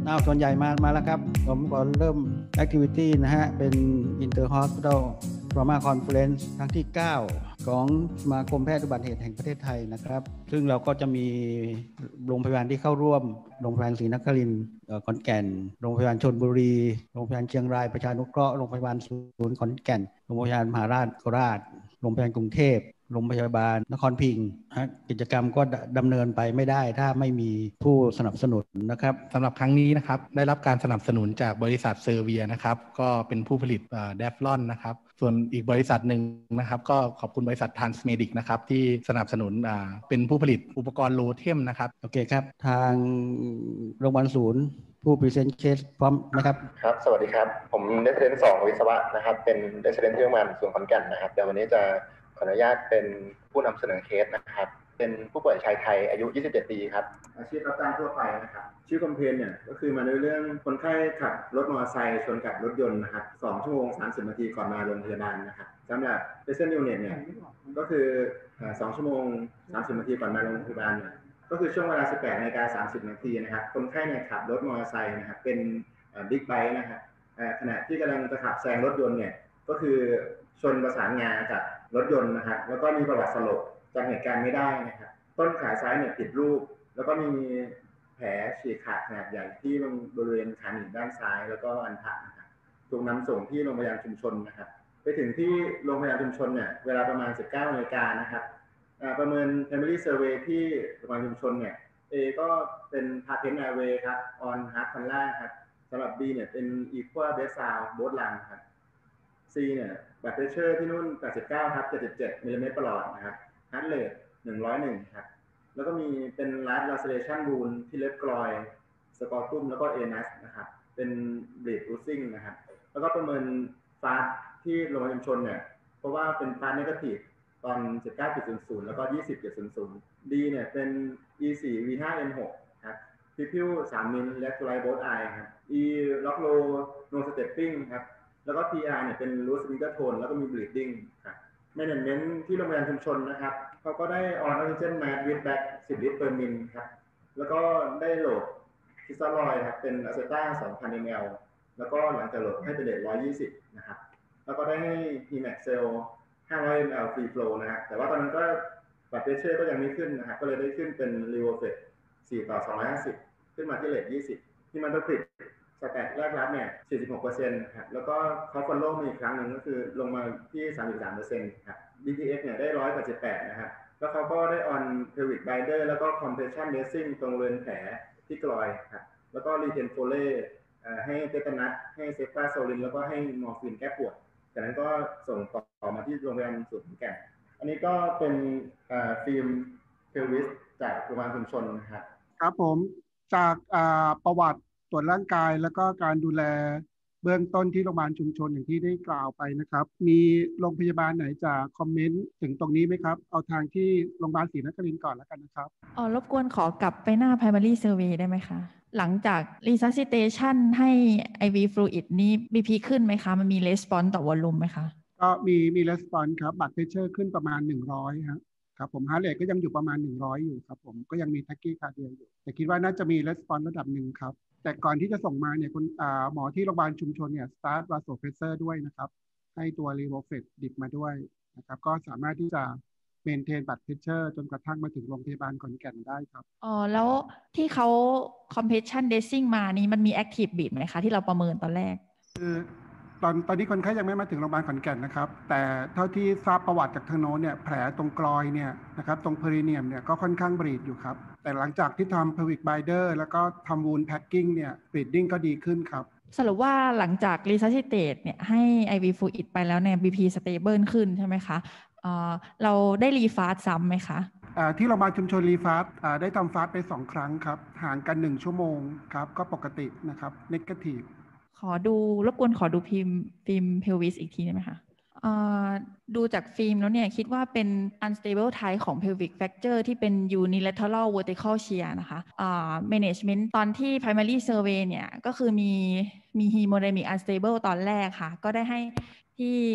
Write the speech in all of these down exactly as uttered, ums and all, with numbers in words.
อ้าวส่วนใหญ่มามาแล้วครับผมก็เริ่ม activity นะฮะเป็น Inter Hospital Trauma Conference ครั้งที่เก้าของสมาคมแพทย์อุบัติเหตุแห่งประเทศไทยนะครับซึ่งเราก็จะมีโรงพยาบาลที่เข้าร่วมโรงพยาบาลศรีนครินทร์ขอนแก่นโรงพยาบาลชลบุรีโรงพยาบาลเชียงรายประชานุเคราะห์โรงพยาบาลศูนย์ขอนแก่นโรงพยาบาลมหาราชโคราชโรงพยาบาลกรุงเทพโรงพยาบาลนครพิงค์กิจกรรมก็ดำเนินไปไม่ได้ถ้าไม่มีผู้สนับสนุนนะครับสำหรับครั้งนี้นะครับได้รับการสนับสนุนจากบริษัทเซอร์เวียนะครับก็เป็นผู้ผลิตเดฟลอนนะครับส่วนอีกบริษัทหนึ่งนะครับก็ขอบคุณบริษัททรานส์เมดิกนะครับที่สนับสนุนเป็นผู้ผลิตอุปกรณ์โลเทมนะครับโอเคครับทางโรงพยาบาลศูนย์ผู้พรีเซนต์เคสพร้อมนะครับครับสวัสดีครับผมเดชเดนสองวิศวะนะครับเป็นเดชเดนที่โรงพยาบาลศูนย์ขอนแก่นนะครับเดี๋ยววันนี้จะขออนุญาตเป็นผู้นำเสนอเคสนะครับเป็นผู้ป่วยชายไทยอายุยี่สิบเจ็ดปีครับอาชีพรับจ้างทั่วไปนะครับชื่อคอมเพลนเนี่ยก็คือมาด้วยเรื่องคนไข้ขับรถมอเตอร์ไซค์ชนกับรถยนต์นะครับสองชั่วโมงสามสิบนาทีก่อนมาโรงพยาบาลนะครับสำหรับเพชเชนต์ยูนิตเนี่ยก็คือสองชั่วโมงสามสิบนาทีก่อนมาโรงพยาบาลเนี่ยก็คือช่วงเวลา สิบแปดนาฬิกาสามสิบนาทีนะครับคนไข้เนี่ยขับรถมอเตอร์ไซค์นะครับเป็นบิ๊กไบค์นะครับขณะที่กำลังจะขับแซงรถยนต์เนี่ยก็คือชนประสานงากับรถยนต์นะครับแล้วก็มีประวัติสลบจำเหตุการณ์ไม่ได้นะครับต้นขาซ้ายเนี่ยผิดรูปแล้วก็มีแผลฉีกขาดขนาดใหญ่ที่บริเวณขาหนีบด้านซ้ายแล้วก็อันทะนะครับถูกนำส่งที่โรงพยาบาลชุมชนนะครับไปถึงที่โรงพยาบาลชุมชนเนี่ยเวลาประมาณ สิบเก้านาฬิกานะครับประเมิน Family Survey ที่โรงพยาบาลชุมชนเนี่ย A ก็เป็น Patent Airway ครับ on Heart Canula ครับสำหรับ B เนี่ยเป็น Equal Best Sound Both Lung ครับ C เนี่ยบัตรเพรสเชอร์ที่นู่นแปดสิบเก้าครับเจ็ดสิบเจ็ดมิลลิเมตรประหลอดนะครับ Heart Rate หนึ่งร้อยเอ็ดครับแล้วก็มีเป็น Last Laceration Wound ที่เล็บกรอยสกอตุ้มแล้วก็ Anus นะครับเป็น Bleed Oozing นะครับแล้วก็ประเมินฟาสที่โรงพยาบาลชุมชนเนี่ยเพราะว่าเป็นฟาสเนกาทีฟตอน สิบเก้าจุดศูนย์ศูนย์ แล้วก็ ยี่สิบจุดศูนย์ศูนย์ D เนี่ยเป็น อี โฟร์ วี ไฟว์ เอ็ม ซิก ครับ Pupil สามมิล Lateral Both Eye ครับ E Lock Low No Stepping ครับแล้วก็ พี อาร์ เนี่ยเป็น Loose Finger Tone แล้วก็มี Bleeding ครับ Management ที่โรงพยาบาลชุมชนนะครับเขาก็ได้ On Oxygen Mask with Back สิบ ลิตร per min ครับแล้วก็ได้โหลดคิสซาลอยด์ครับเป็นอะเซต้า สองพัน มิลลิลิตร แล้วก็หลังจากโหลดให้เป็นเรทหนึ่งร้อยยี่สิบนะครับแล้วก็ได้ให้ Hemaxel ห้าร้อย มิลลิลิตร Free Flow นะฮะแต่ว่าตอนนั้นก็บัตรเพรสเชอร์ก็ยังไม่ขึ้นนะครับก็เลยได้ขึ้นเป็น Levofed สี่ต่อสองร้อยห้าสิบขึ้นมาที่เรทยี่สิบที่มันต้องปิดสแตทแรกรับเนี่ย สี่สิบหกเปอร์เซ็นต์ ครับแล้วก็เขาฟอลโล่มาอีกครั้งหนึ่งก็คือลงมาที่ สามสิบสามเปอร์เซ็นต์ ครับ ดี ที เอ็กซ์ เนี่ยได้หนึ่งร้อยแปดสิบแปดนะครับแล้วเขาก็ได้ on pelvic binder แล้วก็ compression dressing ตรงบริเวณแผลที่กรอยครับแล้วก็ retain foley ให้เตตานัสให้เซฟาโซลินแล้วก็ให้มอร์ฟีนแก้ปวดจากนั้นก็ส่งต่อมาที่โรงพยาบาลศูนย์ขอนแก่นอันนี้ก็เป็นฟิล์มเพลวิสจากโรงพยาบาลชุมชนนะครับครับผมจากประวัติตรวจร่างกายแล้วก็การดูแลเบื้องต้นที่โรงพยาบาลชุมชนอย่างที่ได้กล่าวไปนะครับมีโรงพยาบาลไหนจะคอมเมนต์ถึงตรงนี้ไหมครับเอาทางที่โรงพยาบาลศรีนครินทร์ก่อนแล้วกันนะครับอ๋อรบกวนขอกลับไปหน้า primary survey ได้ไหมคะหลังจาก resuscitation ให้ ไอ วี fluid นี้ บี พี ขึ้นไหมคะมันมี response ต่อ volume ไหมคะก็มีมี response ครับบัตรเพรสเชอร์ขึ้นประมาณหนึ่งร้อยครับครับผม heart rate ก็ยังอยู่ประมาณหนึ่งร้อยอยู่ครับผมก็ยังมี tachycardia อยู่แต่คิดว่าน่าจะมี response ระดับหนึ่งครับแต่ก่อนที่จะส่งมาเนี่ยคุณหมอที่โรงพยาบาลชุมชนเนี่ย start vasopressor ด้วยนะครับให้ตัว Levofed ดิบมาด้วยนะครับก็สามารถที่จะmaintain blood pressure จนกระทั่งมาถึงโรงพยาบาลขอนแก่นได้ครับอ๋อแล้วที่เขา compression dressing มานี้มันมี active beat ไหมคะที่เราประเมินตอนแรกคือตอนตอนนี้คนไข้ยังไม่มาถึงโรงพยาบาลขอนแก่นนะครับแต่เท่าที่ทราบประวัติจากทางโน้นเนี่ยแผลตรงกรอยเนี่ยนะครับตรงเพริเนียมเนี่ยก็ค่อนข้างบลีดอยู่ครับแต่หลังจากที่ทำ pelvic binder แล้วก็ทำ wound packing เนี่ย bleeding ก็ดีขึ้นครับสรุปว่าหลังจาก resuscitate เนี่ยให้ ไอ วี fluid ไปแล้วเนี่ย บี พี stable ขึ้นใช่ไหมคะเอ่อเราได้รีฟาสซ้ำไหมคะที่โรงพยาบาลชุมชนรีฟาสได้ทำฟาสไปสองครั้งครับห่างกันหนึ่งชั่วโมงครับก็ปกตินะครับ negative ขอดูรบกวนขอดูฟิล์มฟิล์มเพลวิสอีกทีได้ไหมคะดูจากฟิล์มแล้วเนี่ยคิดว่าเป็น unstable type ของ pelvic fracture ที่เป็น unilateral vertical shear นะคะ management ตอนที่ primary survey เนี่ยก็คือมีมี hemodynamic unstable ตอนแรกค่ะก็ได้ให้ที่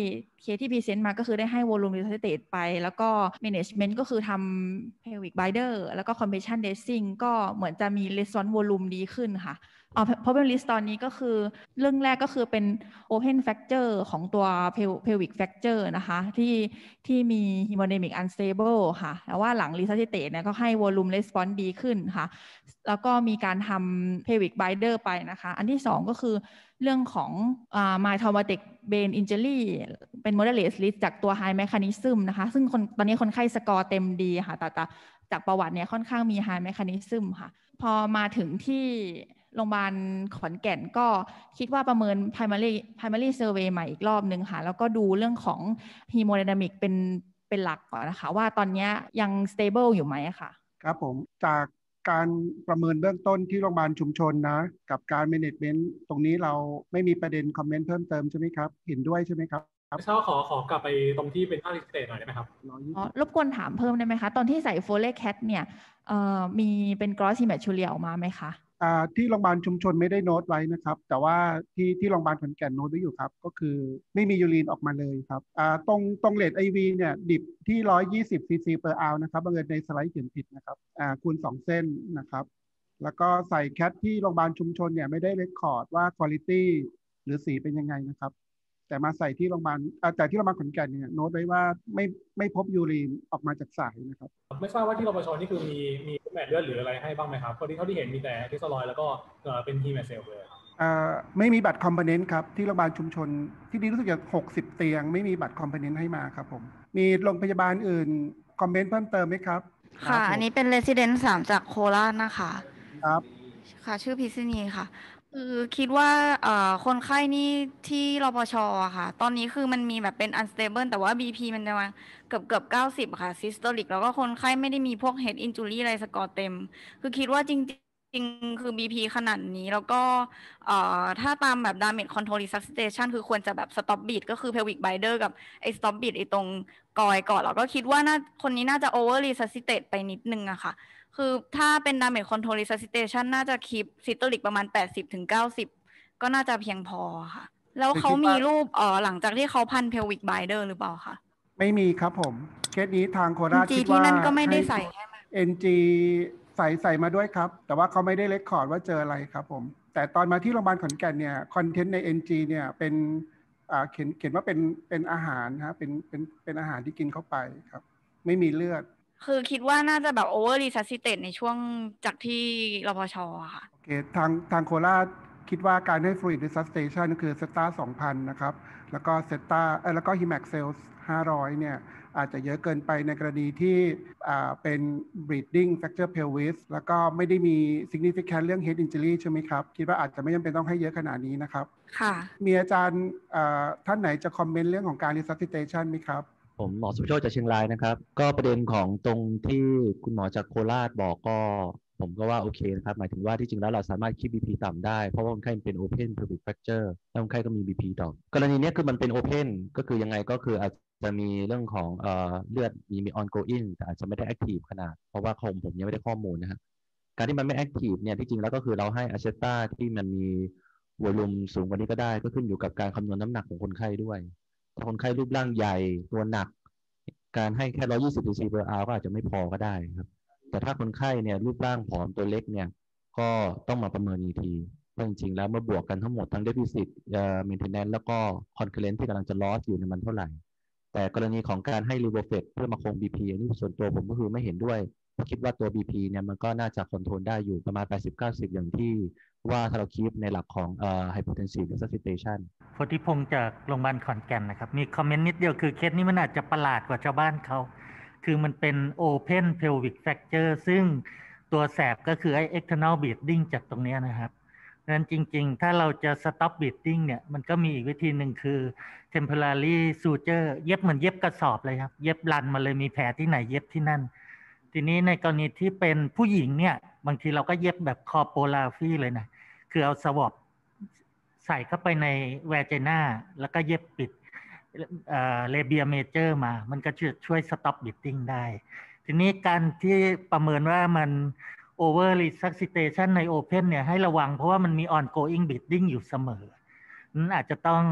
เคสที่พรีเซนต์มาก็คือได้ให้ volume resuscitate ไปแล้วก็ management ก็คือทำ pelvic binder แล้วก็ compression dressing ก็เหมือนจะมี response volume ดีขึ้นค่ะอ๋อ problem list ตอนนี้ก็คือเรื่องแรกก็คือเป็น open fracture ของตัว pelvic fracture นะคะที่ที่มี hemodynamic unstable ค่ะแต่ว่าหลัง resuscitate เนี่ยก็ให้ volume response ดีขึ้นค่ะแล้วก็มีการทำ pelvic binder ไปนะคะอันที่สองก็คือเรื่องของอ่า mild traumatic brain injury เป็น moderate risk จากตัว high mechanism นะคะซึ่งคนตอนนี้คนไข้สกอร์เต็มดีค่ะแต่จากประวัติเนี่ยค่อนข้างมี high mechanism ค่ะพอมาถึงที่โรงพยาบาลขอนแก่นก็คิดว่าประเมิน primary primary survey ใหม่อีกรอบนึงค่ะแล้วก็ดูเรื่องของ hemodynamic เป็นเป็นหลักก่อนนะคะว่าตอนนี้ยัง stable อยู่ไหมค่ะครับผมจากการประเมินเบื้องต้นที่โรงพยาบาลชุมชนนะกับการ management ตรงนี้เราไม่มีประเด็นคอมเมนต์เพิ่มเติมใช่ไหมครับเห็นด้วยใช่ไหมครับไม่ทราบขอขอกลับไปตรงที่เป็นภาค resuscitate หน่อยได้ไหมครับอ๋อรบกวนถามเพิ่มได้ไหมคะตอนที่ใส่ Foley Cat เนี่ยเอ่อมีเป็น gross hematuria ออกมาไหมคะอ่าที่โรงพยาบาลชุมชนไม่ได้โน้ตไว้นะครับแต่ว่าที่ที่โรงพยาบาลขอนแก่นโน้ตไว้อยู่ครับก็คือไม่มียูรีนออกมาเลยครับอ่าตรงตรงเรท ไอ วี เนี่ยดิบที่หนึ่งร้อยยี่สิบ ซี ซี per hour นะครับบังเอิญในสไลด์เขียนผิดนะครับอ่าคูณสองเส้นนะครับแล้วก็ใส่แคทที่โรงพยาบาลชุมชนเนี่ยไม่ได้เรคคอร์ดว่า quality หรือสีเป็นยังไงนะครับแต่มาใส่ที่โรงพยาบาลแต่ที่โรงพยาบาลขอนแก่นเนี่ยโน้ตไว้ว่าไม่ไม่พบยูรีนออกมาจากสายนะครับไม่ทราบว่าที่รปช.นี่คือมีมีแมทเลือดหรืออะไรให้บ้างไหมครับเพราะที่เท่าที่เห็นมีแต่เทสลอยแล้วก็เป็นฮีแมทเซลเลยอ่าไม่มีบัตรคอมโพเนนต์ครับที่โรงพยาบาลชุมชนที่นี่รู้สึกจะหกสิบเตียงไม่มีบัตรคอมโพเนนต์ให้มาครับผมมีโรงพยาบาลอื่นคอมเมนต์เพิ่มเติมไหมครับค่ะอันนี้เป็น Resident สามจากโคราชนะคะครับค่ะชื่อพิษณีค่ะคือคิดว่าคนไข้นี่ที่รปช.ค่ะตอนนี้คือมันมีแบบเป็น unstable แต่ว่า บี พี มันจะมาเกือบเกือบเก้าสิบค่ะ systolic แล้วก็คนไข้ไม่ได้มีพวก head injury อะไรสกอร์เต็มคือคิดว่าจริงจริงคือ บี พี ขนาดนี้แล้วก็ถ้าตามแบบ damage control resuscitation คือควรจะแบบ stop beat ก็คือ pelvic binder กับไอ้ stop beat ไอ้ตรงกอยก่อนแล้วก็คิดว่าน่าคนนี้น่าจะ over resuscitate ไปนิดนึงอะค่ะคือถ้าเป็น damage control resuscitation น่าจะคีป systolic ประมาณ แปดสิบถึงเก้าสิบ ก็น่าจะเพียงพอค่ะแล้วเขามีรูปเอ่อหลังจากที่เขาพัน pelvic binder หรือเปล่าคะไม่มีครับผมเคสนี้ทางโคราชคิดว่าที่นั่นก็ไม่ได้ใส่เอ็น จี ใส่ใส่มาด้วยครับแต่ว่าเขาไม่ได้เรคคอร์ดว่าเจออะไรครับผมแต่ตอนมาที่โรงพยาบาลขอนแก่นเนี่ยคอนเทนต์ใน เอ็น จี เนี่ยเป็นอ่าเขียนเขียนว่าเป็นเป็นอาหารฮะเป็นเป็นเป็นอาหารที่กินเข้าไปครับไม่มีเลือดคือคิดว่าน่าจะแบบ over resuscitate ในช่วงจากที่รปช.ค่ะโอเคทางทางโคราชคิดว่าการให้ fluid resuscitation คือเซต้า สองพัน นะครับแล้วก็เซต้าเอ่อแล้วก็ Himax cells ห้าร้อยเนี่ยอาจจะเยอะเกินไปในกรณีที่อ่าเป็น bleeding fracture pelvis แล้วก็ไม่ได้มี significant เรื่อง head injury ใช่ไหมครับคิดว่าอาจจะไม่จำเป็นต้องให้เยอะขนาดนี้นะครับค่ะมีอาจารย์ท่านไหนจะคอมเมนต์เรื่องของการ resuscitation ไหมครับผมหมอสุภโชติจากเชียงรายนะครับก็ประเด็นของตรงที่คุณหมอจากโคราชบอกก็ผมก็ว่าโอเคนะครับหมายถึงว่าที่จริงแล้วเราสามารถคีป บี พี ต่ำได้เพราะว่าคนไข้เป็น Open pelvic fracture แล้วคนไข้ก็มี บี พี ต่อกรณีนี้คือมันเป็น Open ก็คือยังไงก็คืออาจจะมีเรื่องของเอ่อเลือดมีมี ongoing แต่อาจจะไม่ได้ active ขนาดเพราะว่าผมผมยังไม่ได้ข้อมูลนะฮะการที่มันไม่ active เนี่ยที่จริงแล้วก็คือเราให้อะเซต้าที่มันมีวอลลุ่มสูงกว่านี้ก็ได้ก็ขึ้นอยู่กับการคำนวณน้ำหนักของคนไข้ด้วยถ้าคนไข้รูปร่างใหญ่ตัวหนักการให้แค่หนึ่งร้อยยี่สิบ ซี ซี per hour ก็อาจจะไม่พอก็ได้ครับแต่ถ้าคนไข้เนี่ยรูปร่างผอมตัวเล็กเนี่ยก็ต้องมาประเมินอีกทีเพราะจริงๆแล้วเมื่อบวกกันทั้งหมดทั้ง deficit เอ่อ maintenance แล้วก็ concurrent ที่กำลังจะ loss อยู่ในมันเท่าไหร่แต่กรณีของการให้ Revofed เพื่อมาคง บี พี อันนี้ส่วนตัวผมก็คือไม่เห็นด้วยเพราะคิดว่าตัว บี พี เนี่ยมันก็น่าจะคอนโทรลได้อยู่ประมาณ แปดสิบถึงเก้าสิบ อย่างที่ว่าถ้าเราคีปในหลักของเอ่อ hypotensive resuscitation โพธิพงษ์จากโรงพยาบาลขอนแก่นนะครับมีคอมเมนต์นิดเดียวคือเคสนี้มันอาจจะประหลาดกว่าชาวบ้านเขาคือมันเป็น open pelvic fracture ซึ่งตัวแสบก็คือไอ้ external bleeding จากตรงนี้นะครับดังนั้นจริงๆถ้าเราจะ stop bleeding เนี่ยมันก็มีอีกวิธีหนึ่งคือ temporary suture เย็บเหมือนเย็บกระสอบเลยครับเย็บรันมาเลยมีแผลที่ไหนเย็บที่นั่นทีนี้ในกรณีที่เป็นผู้หญิงเนี่ยบางทีเราก็เย็บแบบ corporography เลยนะคือเอาสวอปใส่เข้าไปในแวร์จิน่าแล้วก็เย็บปิดเอ่อเลเบียเมเจอร์มามันก็จะช่วย stop bleeding ได้ทีนี้การที่ประเมินว่ามัน over resuscitation ใน open เนี่ยให้ระวังเพราะว่ามันมี ongoing bleeding อยู่เสมอนั้นอาจจะต้อง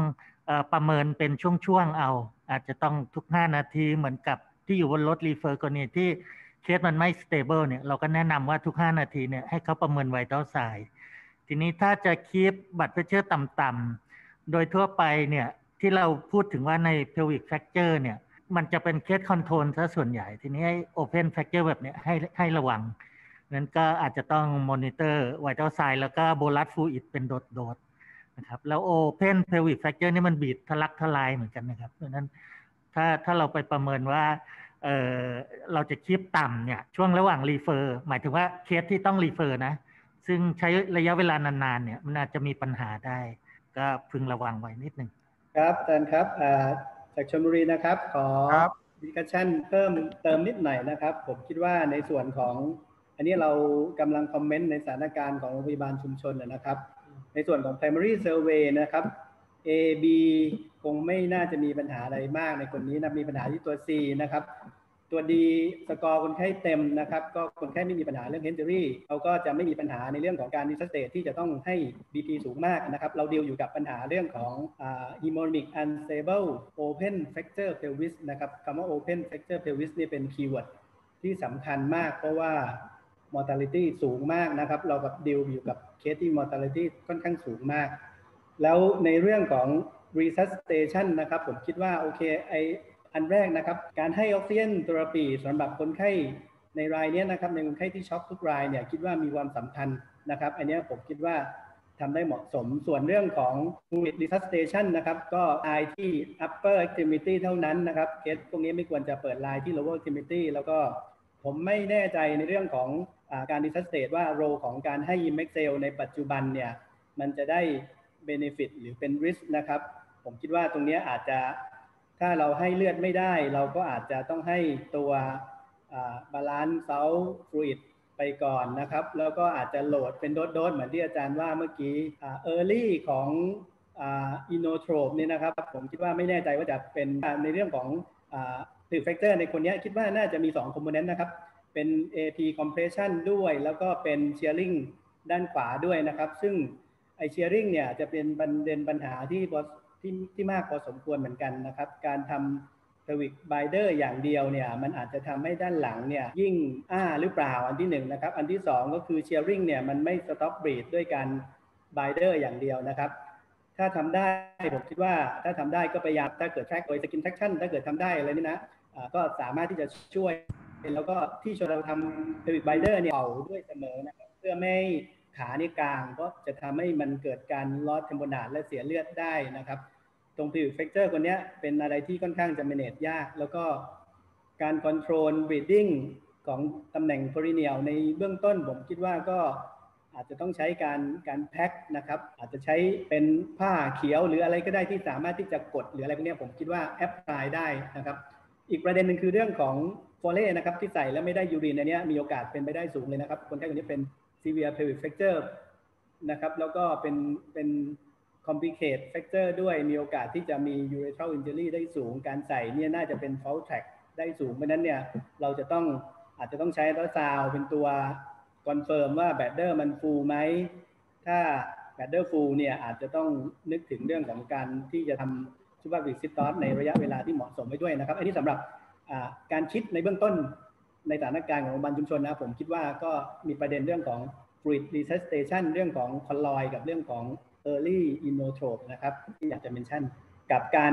ประเมินเป็นช่วงๆเอาอาจจะต้องทุกห้านาทีเหมือนกับที่อยู่บนรถรีเฟอร์กรณีที่เคสมันไม่ stable เนี่ยเราก็แนะนำว่าทุกห้านาทีเนี่ยให้เขาประเมินไวทัลไซน์ทีนี้ถ้าจะคีปบัตรเพชเชอร์ต่ำๆโดยทั่วไปเนี่ยที่เราพูดถึงว่าใน pelvic fracture เนี่ยมันจะเป็นเคสคอนโทรลซะส่วนใหญ่ทีนี้ให้ open fracture แบบเนี้ยให้ให้ระวังนั้นก็อาจจะต้องมอนิเตอร์ไวทัลไซน์แล้วก็โบลัสฟลูอิดเป็นโดดๆนะครับแล้ว open pelvic fracture นี่มันบีบทะลักทลายเหมือนกันนะครับเพราะนั้นถ้าถ้าเราไปประเมินว่าเออเราจะคีปต่ำเนี่ยช่วงระหว่างรีเฟอร์หมายถึงว่าเคสที่ต้องรีเฟอร์นะซึ่งใช้ระยะเวลานานๆเนี่ยมันอาจจะมีปัญหาได้ก็พึงระวังไว้นิดนึงครับอาจารย์ครับจากชลบุรีนะครับขอดิสคัชชั่นเพิ่มเติมนิดหน่อยนะครับผมคิดว่าในส่วนของอันนี้เรากำลังคอมเมนต์ในสถานการณ์ของโรงพยาบาลชุมชนนะครับในส่วนของ primary survey นะครับ A B คงไม่น่าจะมีปัญหาอะไรมากในคนนี้นะมีปัญหาที่ตัว C นะครับตัว D สกอร์คนไข้เต็มนะครับก็คนไข้ไม่มีปัญหาเรื่อง injury เขาก็จะไม่มีปัญหาในเรื่องของการ resuscitate ที่จะต้องให้ บี พี สูงมากนะครับเราดีลอยู่กับปัญหาเรื่องของ hemodynamic unstable open fracture pelvis นะครับคำว่า open fracture pelvis นี่เป็นคีย์เวิร์ดที่สำคัญมากเพราะว่า mortality สูงมากนะครับเรากับดีลอยู่กับเคสที่ mortality ค่อนข้างสูงมากแล้วในเรื่องของ resuscitation นะครับผมคิดว่าโอเคไออันแรกนะครับการให้ออกซิเจนเทอราปีสำหรับคนไข้ในรายนี้นะครับในคนไข้ที่ช็อกทุกรายเนี่ยคิดว่ามีความสำคัญนะครับอันนี้ผมคิดว่าทำได้เหมาะสมส่วนเรื่องของ resuscitation นะครับก็ลายที่ upper extremity เท่านั้นนะครับเคสพวกนี้ไม่ควรจะเปิดลายที่ lower extremity แล้วก็ผมไม่แน่ใจในเรื่องของอาการ resuscitate ว่าโรของการให้ Mexel ในปัจจุบันเนี่ยมันจะได้ benefit หรือเป็น risk นะครับผมคิดว่าตรงนี้อาจจะถ้าเราให้เลือดไม่ได้เราก็อาจจะต้องให้ตัวบาลานซ์เซลล์ฟลูอิดไปก่อนนะครับแล้วก็อาจจะโหลดเป็นโดสๆเหมือนที่อาจารย์ว่าเมื่อกี้เออร์ลี่ของอินโนโทรปนี่นะครับผมคิดว่าไม่แน่ใจว่าจะเป็นในเรื่องของติดแฟกเตอร์ในคนนี้คิดว่าน่าจะมีสองคอมโพเนนต์นะครับเป็น เอ พี compression ด้วยแล้วก็เป็น shearing ด้านขวาด้วยนะครับซึ่งไอ shearing เนี่ยจะเป็นประเด็นปัญหาที่ที่ที่มากพอสมควรเหมือนกันนะครับการทำ pelvic binder อย่างเดียวเนี่ยมันอาจจะทำให้ด้านหลังเนี่ยยิ่งอ้าหรือเปล่าอันที่หนึ่งนะครับอันที่สองก็คือ shearing เนี่ยมันไม่ stop bleed ด้วยการ binder อย่างเดียวนะครับถ้าทำได้ผมคิดว่าถ้าทำได้ก็พยายามถ้าเกิด track โดย skin traction ถ้าเกิดทำได้อะไรนี่นะก็สามารถที่จะช่วยแล้วก็ที่ชวนเราทำ pelvic binder เนี่ยเป่าด้วยเสมอนะครับเพื่อไม่ขาในกลางก็จะทำให้มันเกิดการลอสเทมโพนาดและเสียเลือดได้นะครับตรง pelvic fracture คนนี้เป็นอะไรที่ค่อนข้างจะ manage ยากแล้วก็การ control bleeding ของตำแหน่ง perineal ในเบื้องต้นผมคิดว่าก็อาจจะต้องใช้การการแพ็คนะครับอาจจะใช้เป็นผ้าเขียวหรืออะไรก็ได้ที่สามารถที่จะกดหรืออะไรพวกนี้ผมคิดว่าแอพพลายได้นะครับอีกประเด็นหนึ่งคือเรื่องของโฟเล่นะครับที่ใส่แล้วไม่ได้ยูรินอันนี้มีโอกาสเป็นไปได้สูงเลยนะครับคนไข้คนนี้เป็น severe pelvic fracture นะครับแล้วก็เป็นเป็น complicate fracture ด้วยมีโอกาสที่จะมี urethral injury ได้สูงการใส่เนี่ยน่าจะเป็น fault track ได้สูงเพราะนั้นเนี่ยเราจะต้องอาจจะต้องใช้อัลตราซาวด์เป็นตัวคอนเฟิร์มว่าแบดเดอร์มันฟูลไหมถ้าแบดเดอร์ฟูลเนี่ยอาจจะต้องนึกถึงเรื่องของการที่จะทำซูเปอร์วิกซิตอสในระยะเวลาที่เหมาะสมไว้ด้วยนะครับอันนี้สำหรับการคิดในเบื้องต้นในสถานการณ์ของโรงพยาบาลชุมชนนะผมคิดว่าก็มีประเด็นเรื่องของ fluid resuscitation เรื่องของ colloid กับเรื่องของ early inotrope นะครับที่อยากจะเมนชั่นกับการ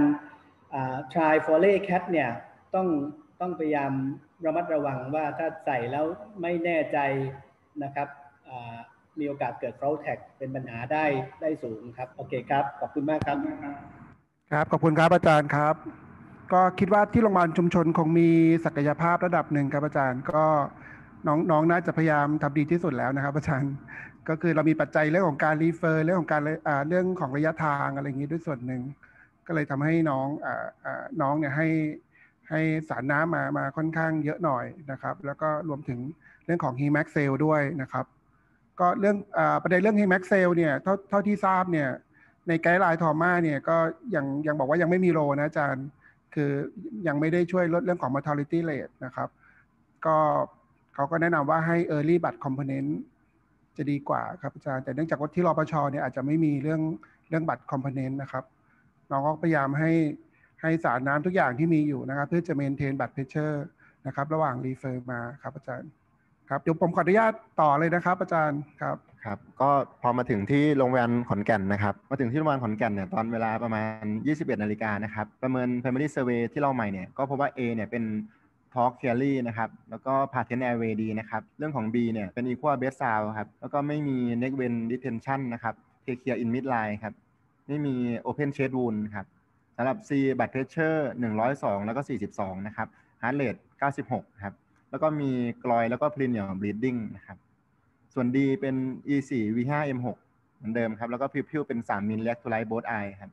try foley cat เนี่ยต้องต้องพยายามระมัดระวังว่าถ้าใส่แล้วไม่แน่ใจนะครับมีโอกาสเกิด fault track เป็นปัญหาได้ได้สูงครับโอเคครับขอบคุณมากครับครับขอบคุณครับอาจารย์ครับก็คิดว่าที่โรงพยาบาลชุมชนคงมีศักยภาพระดับหนึ่งครับอาจารย์ก็น้องน้องน่าจะพยายามทำดีที่สุดแล้วนะครับอาจารย์ก็คือเรามีปัจจัยเรื่องของการรีเฟอร์เรื่องของการอ่าเรื่องของระยะทางอะไรอย่างนี้ด้วยส่วนหนึ่งก็เลยทำให้น้องอ่าอ่าน้องเนี่ยให้ให้สารน้ำมามาค่อนข้างเยอะหน่อยนะครับแล้วก็รวมถึงเรื่องของ Hemaxel ด้วยนะครับก็เรื่องอ่าประเด็นเรื่อง Hemaxel เนี่ยเท่าเท่าที่ทราบเนี่ยในไกด์ไลน์ทอม่าเนี่ยก็ยังยังบอกว่ายังไม่มีโรนะอาจารย์คือยังไม่ได้ช่วยลดเรื่องของ mortality rate นะครับก็เขาก็แนะนำว่าให้ early blood component จะดีกว่าครับอาจารย์แต่เนื่องจากว่าที่รปชเนี่ยอาจจะไม่มีเรื่องเรื่องบัตร component นะครับน้องก็พยายามให้ให้สารน้ำทุกอย่างที่มีอยู่นะครับเพื่อจะเมนเทนบัตรเพชเชอร์นะครับระหว่างรีเฟอร์มาครับอาจารย์ครับเดี๋ยวผมขออนุญาตต่อเลยนะครับอาจารย์ครับครับก็พอมาถึงที่โรงพยาบาลขอนแก่นนะครับมาถึงที่โรงพยาบาลขอนแก่นเนี่ยตอนเวลาประมาณยี่สิบเอ็ดนาฬิกานะครับประเมิน primary survey ที่เราใหม่เนี่ยก็พบว่า A เนี่ยเป็น talk clearly นะครับแล้วก็ patent airway ดีนะครับเรื่องของ B เนี่ยเป็น equal base sound ครับแล้วก็ไม่มี neck vein detention นะครับ take care in midline ครับไม่มี open chest wound ครับสำหรับ C blood pressure หนึ่งร้อยสองแล้วก็สี่สิบสองนะครับ heart rate เก้าสิบหกครับแล้วก็มีกลอยแล้วก็ perineal bleeding นะครับส่วน D เป็น อี โฟร์ วี ไฟว์ เอ็ม ซิกส์ เหมือนเดิมครับแล้วก็ pupil เป็นสามมิล electrolyte both eye ครับ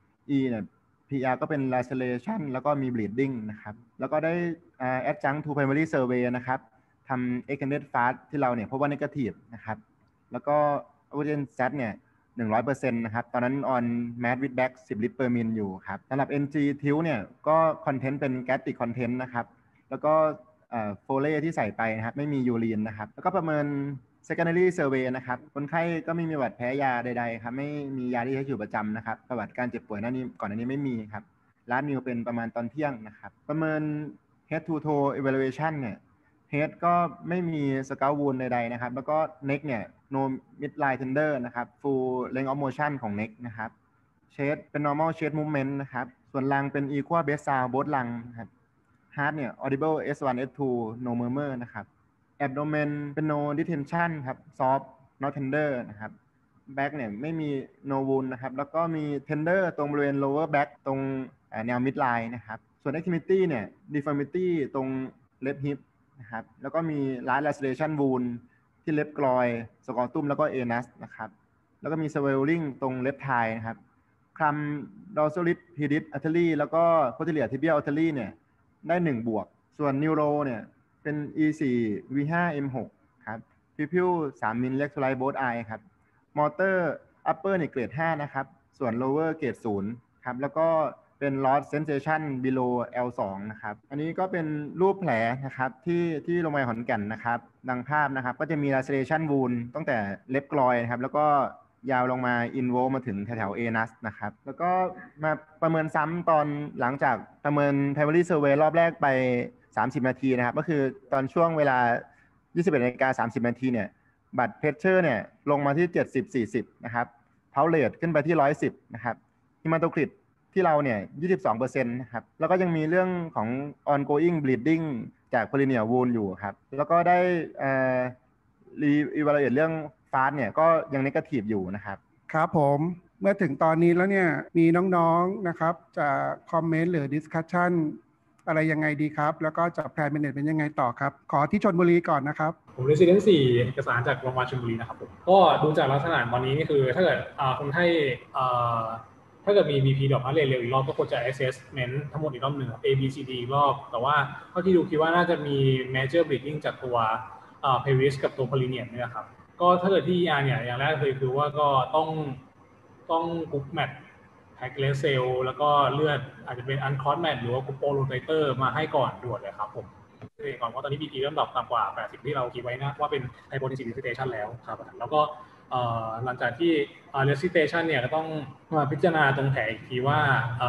E เนี่ย พี อาร์ ก็เป็น laceration แล้วก็มี bleeding นะครับแล้วก็ได้ uh, adjunct to primary survey นะครับทำ extended fast ที่เราเนี่ยพบว่า negative นะครับแล้วก็ oxygen sat เนี่ยหนึ่งร้อยเปอร์เซ็นต์ นะครับตอนนั้น on mat with back สิบลิตร per min อยู่ครับสำหรับ เอ็น จี ทิวเนี่ยก็ content เป็น gastric content นะครับแล้วก็โฟเลที่ใส่ไปนะครับไม่มียูรีนนะครับแล้วก็ประเมิน secondary survey นะครับคนไข้ก็ไม่มีประวัติแพ้ยาใดๆครับไม่มียาที่ใช้อยู่ประจำนะครับประวัติการเจ็บป่วยนั้นนี้ก่อนหน้านี้ไม่มีครับลาสนิวเป็นประมาณตอนเที่ยงนะครับประเมิน head to toe evaluation เนี่ย head ก็ไม่มี scalp wound ใดๆนะครับแล้วก็ neck เนี่ย no midline tender นะครับ full range of motion ของ neck นะครับ chest เป็น normal chest movement นะครับส่วนลำเป็น equal base sound both ลำนะครับHeart เนี่ย audible เอส วัน เอส ทู no murmur นะครับ abdomen เป็น no detention ครับ soft not tender นะครับ back เนี่ยไม่มี no wound นะครับแล้วก็มี tender ตรงบริเวณ lower back ตรงแนว midline นะครับส่วน extremity เนี่ย deformity ตรง left hip นะครับแล้วก็มี right laceration wound ที่ left groin scrotum แล้วก็ anus นะครับแล้วก็มี swelling ตรง left thigh นะครับคลัม dorsalis pedis artery แล้วก็ posterior tibial artery เนี่ยได้หนึ่งบวกส่วนนิวโรเนี่ยเป็น อี โฟร์ วี ไฟว์ เอ็ม ซิกส์ ครับ pupil สามมิล electrolyte both eye ครับ motor upper เนี่ยเกรดห้านะครับส่วน lower เกรดศูนย์ครับแล้วก็เป็น loss sensation below แอล ทู นะครับอันนี้ก็เป็นรูปแผลนะครับที่ที่โรงพยาบาลขอนแก่นนะครับดังภาพนะครับก็จะมี laceration wound ตั้งแต่ left groin นะครับแล้วก็ยาวลงมา involve มาถึงแถวๆ anus นะครับแล้วก็มาประเมินซ้ำตอนหลังจากประเมิน primary survey รอบแรกไปสามสิบนาทีนะครับก็คือตอนช่วงเวลา ยี่สิบเอ็ดนาฬิกาสามสิบนาทีเนี่ยบัตรเพชเชอร์เนี่ยลงมาที่เจ็ดสิบ สี่สิบนะครับเพาเลทขึ้นไปที่หนึ่งร้อยสิบนะครับฮิมาโตคริตที่เราเนี่ย ยี่สิบสองเปอร์เซ็นต์ นะครับแล้วก็ยังมีเรื่องของ ongoing bleeding จาก perineal wound อยู่ครับแล้วก็ได้เอ่อ re-evaluate เรื่องฟาสเนี่ยก็ยังเนกาทีฟอยู่นะครับครับผมเมื่อถึงตอนนี้แล้วเนี่ยมีน้องๆนะครับจะคอมเมนต์หรือดิสคัชชันอะไรยังไงดีครับแล้วก็จะแพลนเมเนจเป็นยังไงต่อครับขอที่ชลบุรีก่อนนะครับผม Resident สี่เอกสารจากโรงพยาบาลชลบุรีนะครับผมก็ดูจากลักษณะวันนี้นี่คือถ้าเกิดคนไข้ถ้าเกิดมี บี พี ดอกมาเร็วอีกรอบก็ควรจะ assessment ทั้งหมดอีกรอบหนึ่ง A B C D อีกรอบแต่ว่าเท่าที่ดูคิดว่าน่าจะมี major bleeding จากตัว pelvis กับตัว perineum เนี่ยครับก็ถ้าเกิดที่ อี อาร์ เนี่ยอย่างแรกเลยคือว่าก็ต้องต้องกรุ๊ปแมทแพ็กเลสเซลแล้วก็เลือดอาจจะเป็นอันคอร์แมทหรือว่ากรุ๊ปโปรโรเตเตอร์มาให้ก่อนด่วนเลยครับผมก่อนเพราะตอนนี้ บี พี เริ่มดรอปต่ำกว่าแปดสิบที่เราคิดไว้นะว่าเป็น hypotensive resuscitation แล้วครับแล้วก็หลังจากที่ resuscitation เนี่ยก็ต้องมาพิจารณาตรงแผลอีกทีว่า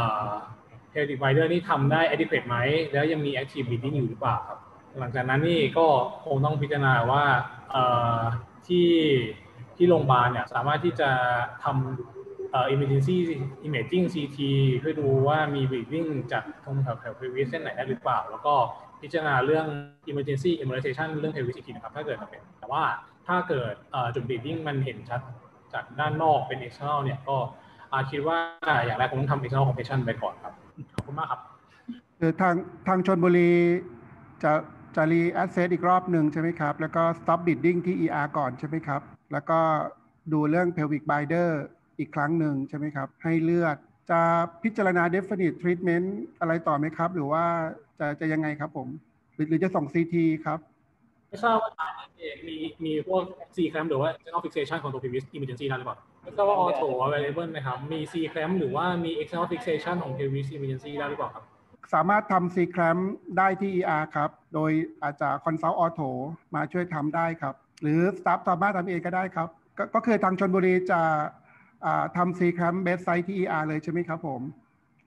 pelvic wider นี่ทำได้ adequate ไหมแล้วยังมี active bleeding อยู่หรือเปล่าครับหลังจากนั้นนี่ก็คงต้องพิจารณาว่าที่ที่โรงพยาบาลเนี่ยสามารถที่จะทำเอ่อ emergency imaging ซี ที เพื่อดูว่ามี bleeding จากตรงแถวแถว pelvis เส้นไหนได้หรือเปล่าแล้วก็พิจารณาเรื่อง emergency embolization เรื่อง pelvis อีกทีนะครับถ้าเกิดเป็นแต่ว่าถ้าเกิดจุด bleeding มันเห็นชัดจากด้านนอกเป็น external เนี่ยก็คิดว่าอย่างแรกคงต้องทำ external compression ไปก่อนครับขอบคุณมากครับคือทางทางชลบุรีจะจะรีแอสเซสอีกรอบหนึ่งใช่ไหมครับแล้วก็ stop bleeding ที่ อี อาร์ ก่อนใช่ไหมครับแล้วก็ดูเรื่อง pelvic binder อีกครั้งหนึ่งใช่ไหมครับให้เลือดจะพิจารณา definite treatment อะไรต่อไหมครับหรือว่าจะจะยังไงครับผมหรือหรือจะส่ง ซี ที ครับไม่ทราบว่ามีมีพวก C clamp หรือว่า external fixation ของตัว pelvis emergency ได้หรือเปล่าไม่ทราบว่า auto available ไหมครับมี C clamp หรือว่ามี external fixation ของ pelvis emergency ได้หรือเปล่าครับสามารถทำ C clamp ได้ที่ อี อาร์ ครับโดยอาจจะ consult auto มาช่วยทำได้ครับหรือ staff สามารถทำเองก็ได้ครับก็ก็คือทางชลบุรีจะทำ C clamp bedside ที่ อี อาร์ เลยใช่ไหมครับผม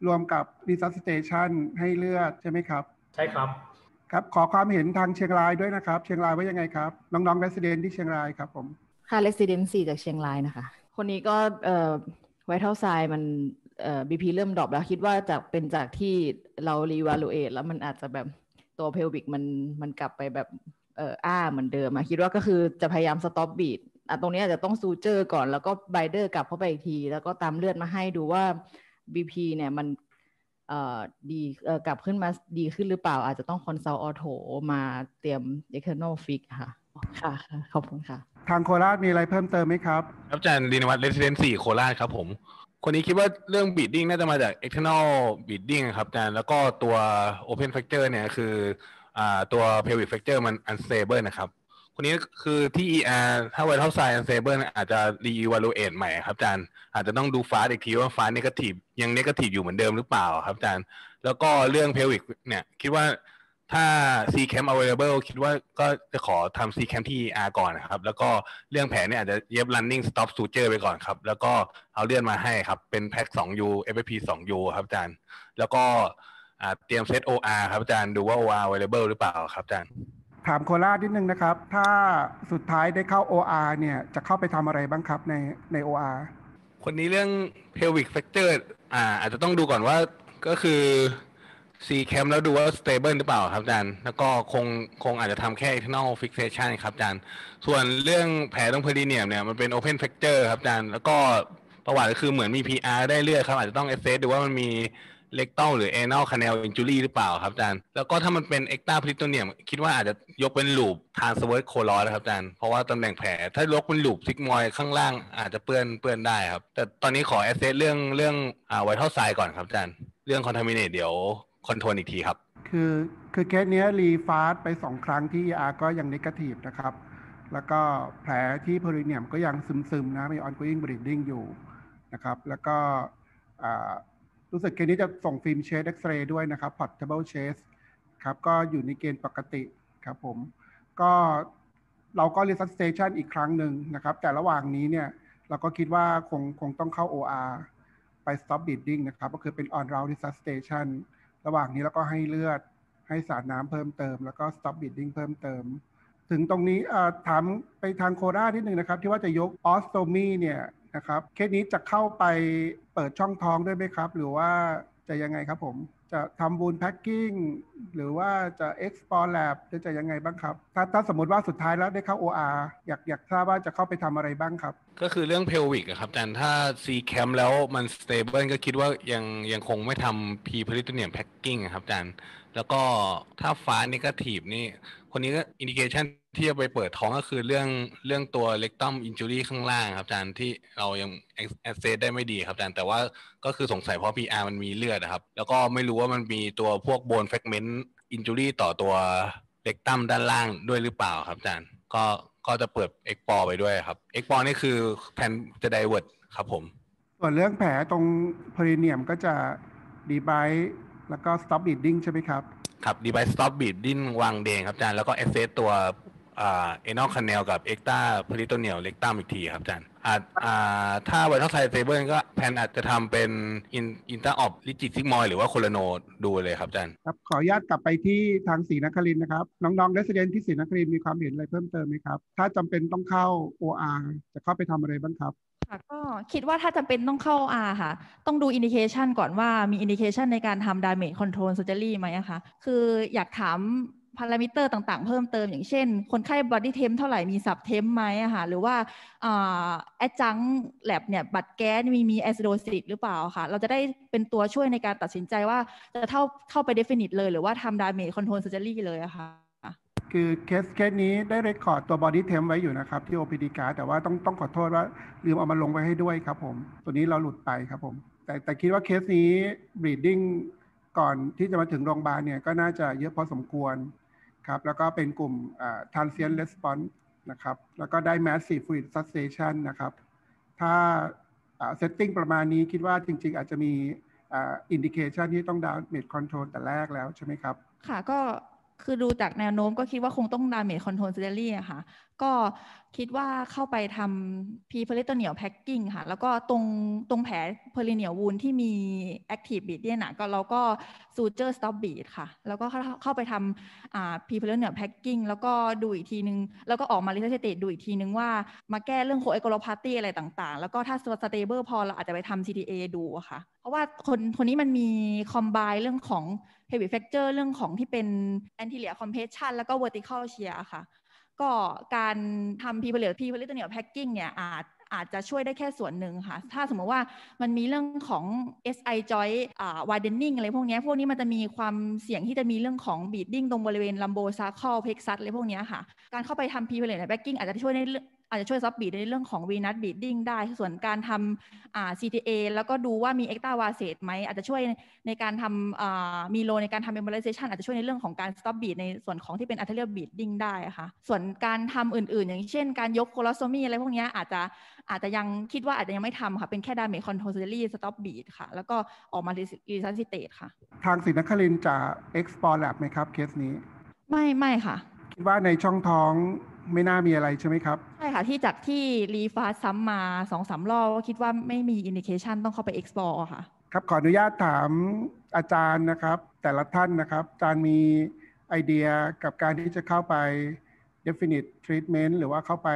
รวมกับ resuscitation ให้เลือดใช่ไหมครับใช่ครับครับขอความเห็นทางเชียงรายด้วยนะครับเชียงรายว่ายังไงครับน้องๆ resident ที่เชียงรายครับผมค่ะ residency จากเชียงรายนะคะคนนี้ก็เอ่อ vital sign มันเอ่อ บี พี เริ่มดรอปแล้วคิดว่าจากเป็นจากที่เรา reevaluate แล้วมันอาจจะแบบตัว pelvic มันมันกลับไปแบบเอ่ออ้าเหมือนเดิมอะคิดว่าก็คือจะพยายาม stop beat อ่ะตรงนี้อาจจะต้อง suture ก่อนแล้วก็ binder กลับเข้าไปอีกทีแล้วก็ตามเลือดมาให้ดูว่า บี พี เนี่ยมันเอ่อดีเอ่อกลับขึ้นมาดีขึ้นหรือเปล่าอาจจะต้อง consult ortho มาเตรียม external fix ค่ะค่ะขอบคุณค่ะทางโคราชมีอะไรเพิ่มเติมไหมครับครับอาจารย์ดินวัฒน์ Residency โคราชครับผมคนนี้คิดว่าเรื่อง beading น่าจะมาจาก external beading ครับอาจารย์แล้วก็ตัว open fracture เนี่ยคืออ่าตัว pelvic fracture มัน unstable นะครับคนนี้คือที่ อี อาร์ ถ้า vital sign unstable อาจจะ re-evaluate ใหม่ครับอาจารย์อาจจะต้องดู fast อีกทีว่า fast negative ยัง negative อยู่เหมือนเดิมหรือเปล่าครับอาจารย์แล้วก็เรื่อง pelvic เนี่ยคิดว่าถ้า ซี แคม available คิดว่าก็จะขอทำ ซี แคม ที่ อี อาร์ ก่อนนะครับแล้วก็เรื่องแผลเนี่ยอาจจะเย็บ running stop suture ไปก่อนครับแล้วก็เอาเลื่อนมาให้ครับเป็นแพ็ค สอง ยู เอฟ เอฟ พี สอง ยู ครับอาจารย์แล้วก็เตรียมเซต โอ อาร์ ครับอาจารย์ดูว่า โอ อาร์ available หรือเปล่าครับอาจารย์ถามโคราชนิดนึงนะครับถ้าสุดท้ายได้เข้า โอ อาร์ เนี่ยจะเข้าไปทำอะไรบ้างครับในใน โอ อาร์คนนี้เรื่อง pelvic fracture อ่าอาจจะต้องดูก่อนว่าก็คือ ซี แคม แล้วดูว่า stable หรือเปล่าครับอาจารย์แล้วก็คงคงอาจจะทำแค่ internal fixation ครับอาจารย์ส่วนเรื่องแผลตรง perineum เนี่ยมันเป็น open fracture ครับอาจารย์แล้วก็ประวัติก็คือเหมือนมี พี อาร์ ได้เลือดครับอาจจะต้อง assess ดูว่ามันมี rectal หรือ anal canal injury หรือเปล่าครับอาจารย์แล้วก็ถ้ามันเป็น ectaperitoneum คิดว่าอาจจะยกเป็น loop transverse colon นะครับอาจารย์เพราะว่าตำแหน่งแผลถ้ายกเป็น loop sigmoid ข้างล่างอาจจะเปื้อนเปื้อนได้ครับแต่ตอนนี้ขอ assess เรื่องเรื่องอ่า vital sign ก่อนครับอาจารย์เรื่อง contaminate เดี๋ยวคอนโทรลอีกทีครับคือคือเคสนี้รีฟาสไปสองครั้งที่ อี อาร์ ก็ยังเนกาทีฟนะครับแล้วก็แผลที่เพริเนียมก็ยังซึมๆนะมี ongoing bleeding อยู่นะครับแล้วก็รู้สึกเคสนี้จะส่งฟิล์มเชสเอ็กซเรย์ด้วยนะครับ portable chest ครับก็อยู่ในเกณฑ์ปกติครับผมก็เราก็ resuscitation อีกครั้งหนึ่งนะครับแต่ระหว่างนี้เนี่ยเราก็คิดว่าคงคงต้องเข้า โอ อาร์ ไป stop bleeding นะครับก็คือเป็น on route resuscitationระหว่างนี้แล้วก็ให้เลือดให้สารน้ำเพิ่มเติมแล้วก็ stop bleeding เพิ่มเติมถึงตรงนี้ถามไปทางโคราชนิดนึงนะครับที่ว่าจะยก ostomy เนี่ยนะครับเคสนี้จะเข้าไปเปิดช่องท้องด้วยไหมครับหรือว่าจะยังไงครับผมจะทำ wound packing หรือว่าจะ explore lab หรือจะยังไงบ้างครับถ้าถ้าสมมติว่าสุดท้ายแล้วได้เข้า โอ อาร์ อยากอยากทราบว่าจะเข้าไปทำอะไรบ้างครับก็คือเรื่อง pelvic ครับอาจารย์ถ้า ซี แคม แล้วมัน stable ก็คิดว่ายังยังคงไม่ทำ pre-peritoneum packing ครับอาจารย์แล้วก็ถ้าฟ้า negative นี่คนนี้ก็ indication ที่จะไปเปิดท้องก็คือเรื่องเรื่องตัว rectum injury ข้างล่างครับอาจารย์ที่เรายัง assess ได้ไม่ดีครับอาจารย์แต่ว่าก็คือสงสัยเพราะ พี อาร์ มันมีเลือดนะครับแล้วก็ไม่รู้ว่ามันมีตัวพวก bone fragment injury ต่อตัว rectum ด้านล่างด้วยหรือเปล่าครับอาจารย์ก็ก็จะเปิด export ไปด้วยครับ export นี่คือแผนจะ divert ครับผมส่วนเรื่องแผลตรง perineum ก็จะ debride แล้วก็ stop bleeding ใช่ไหมครับครับ device stop bleeding วางเดงครับอาจารย์แล้วก็ assess ตัวอ่า anal canal กับ ectaperitoneal rectum อีกทีครับอาจารย์อ่าอ่าถ้า vital sign stable ก็แผนอาจจะทำเป็น inter op rigid sigmoid หรือว่า colano ดูเลยครับอาจารย์ครับขออนุญาตกลับไปที่ทางศรีนครินทร์นะครับน้องๆ resident ที่ศรีนครินทร์มีความเห็นอะไรเพิ่มเติมไหมครับถ้าจำเป็นต้องเข้า โอ อาร์ จะเข้าไปทำอะไรบ้างครับค่ะก็คิดว่าถ้าจำเป็นต้องเข้า อาร์ ค่ะต้องดู indication ก่อนว่ามี indication ในการทำ damage control surgery ไหมอะคะคืออยากถามพารามิเตอร์ต่างๆเพิ่มเติมอย่างเช่นคนไข้ body temp เท่าไหร่มี sub temp ไหมอะค่ะหรือว่า adjunct lab เนี่ยบัตรแก๊สมีมี acidosis หรือเปล่าค่ะเราจะได้เป็นตัวช่วยในการตัดสินใจว่าจะเข้าเข้าไป definite เลยหรือว่าทำ damage control surgery เลยอะค่ะคือเคสเคสนี้ได้เรคคอร์ดตัว body temp ไว้อยู่นะครับที่ โอ พี ดี card แต่ว่าต้องต้องขอโทษว่าลืมเอามาลงไว้ให้ด้วยครับผมตัวนี้เราหลุดไปครับผมแต่แต่คิดว่าเคสนี้ bleeding ก่อนที่จะมาถึงโรงพยาบาลเนี่ยก็น่าจะเยอะพอสมควรครับแล้วก็เป็นกลุ่ม transient response นะครับแล้วก็ได้ massive fluid resuscitation นะครับถ้า setting ประมาณนี้คิดว่าจริงๆอาจจะมี indication ที่ต้อง damage control แต่แรกแล้วใช่ไหมครับค่ะก็คือดูจากแนวโน้มก็คิดว่าคงต้อง damage control surgery อะค่ะก็คิดว่าเข้าไปทำ pre-peritoneal packing ค่ะแล้วก็ตรงตรงแผล perineal wound ที่มี active bleed เนี่ยนะก็เราก็ suture stop bleed ค่ะแล้วก็เข้าไปทำอ่า pre-peritoneal packing แล้วก็ดูอีกทีนึงแล้วก็ออกมา resuscitate ดูอีกทีนึงว่ามาแก้เรื่อง coagulopathy อะไรต่างๆแล้วก็ถ้า stable พอเราอาจจะไปทำ ซี ที เอ ดูอะค่ะเพราะว่าคนคนนี้มันมี combine เรื่องของ pelvic fracture เรื่องของที่เป็น anterior compression แล้วก็ vertical shear ค่ะก็การทำ pre-peritoneal packing เนี่ยอาจอาจจะช่วยได้แค่ส่วนหนึ่งค่ะถ้าสมมติว่ามันมีเรื่องของ เอส ไอ joint อ่า widening อะไรพวกนี้พวกนี้มันจะมีความเสี่ยงที่จะมีเรื่องของ bleeding ตรงบริเวณ lumbosacral plexus อะไรพวกนี้ค่ะการเข้าไปทำ pre-peritoneal packing อาจจะช่วยในอาจจะช่วยซับบีดในเรื่องของ venous bleeding ได้ส่วนการทำอ่า ซี ที เอ แล้วก็ดูว่ามี ectavasate ไหมอาจจะช่วยในการทำอ่ามีโลในการทำ embolization อาจจะช่วยในเรื่องของการ stop bead ในส่วนของที่เป็น arterial bleeding ได้ค่ะส่วนการทำอื่นๆอย่างเช่นการยก colostomy อะไรพวกนี้อาจจะอาจจะยังคิดว่าอาจจะยังไม่ทำค่ะเป็นแค่ damage control surgery stop bead ค่ะแล้วก็ออกมา resuscitate ค่ะทางศรีนครินทร์จะ explore lab ไหมครับเคสนี้ไม่ไม่ค่ะคิดว่าในช่องท้องไม่น่ามีอะไรใช่ไหมครับใช่ค่ะที่จากที่รีฟาสซ้ำมา สองสาม รอบก็คิดว่าไม่มีอินดิเคชันต้องเข้าไป explore ค่ะครับขออนุญาตถามอาจารย์นะครับแต่ละท่านนะครับอาจารย์มีไอเดียกับการที่จะเข้าไป definite treatment หรือว่าเข้าไป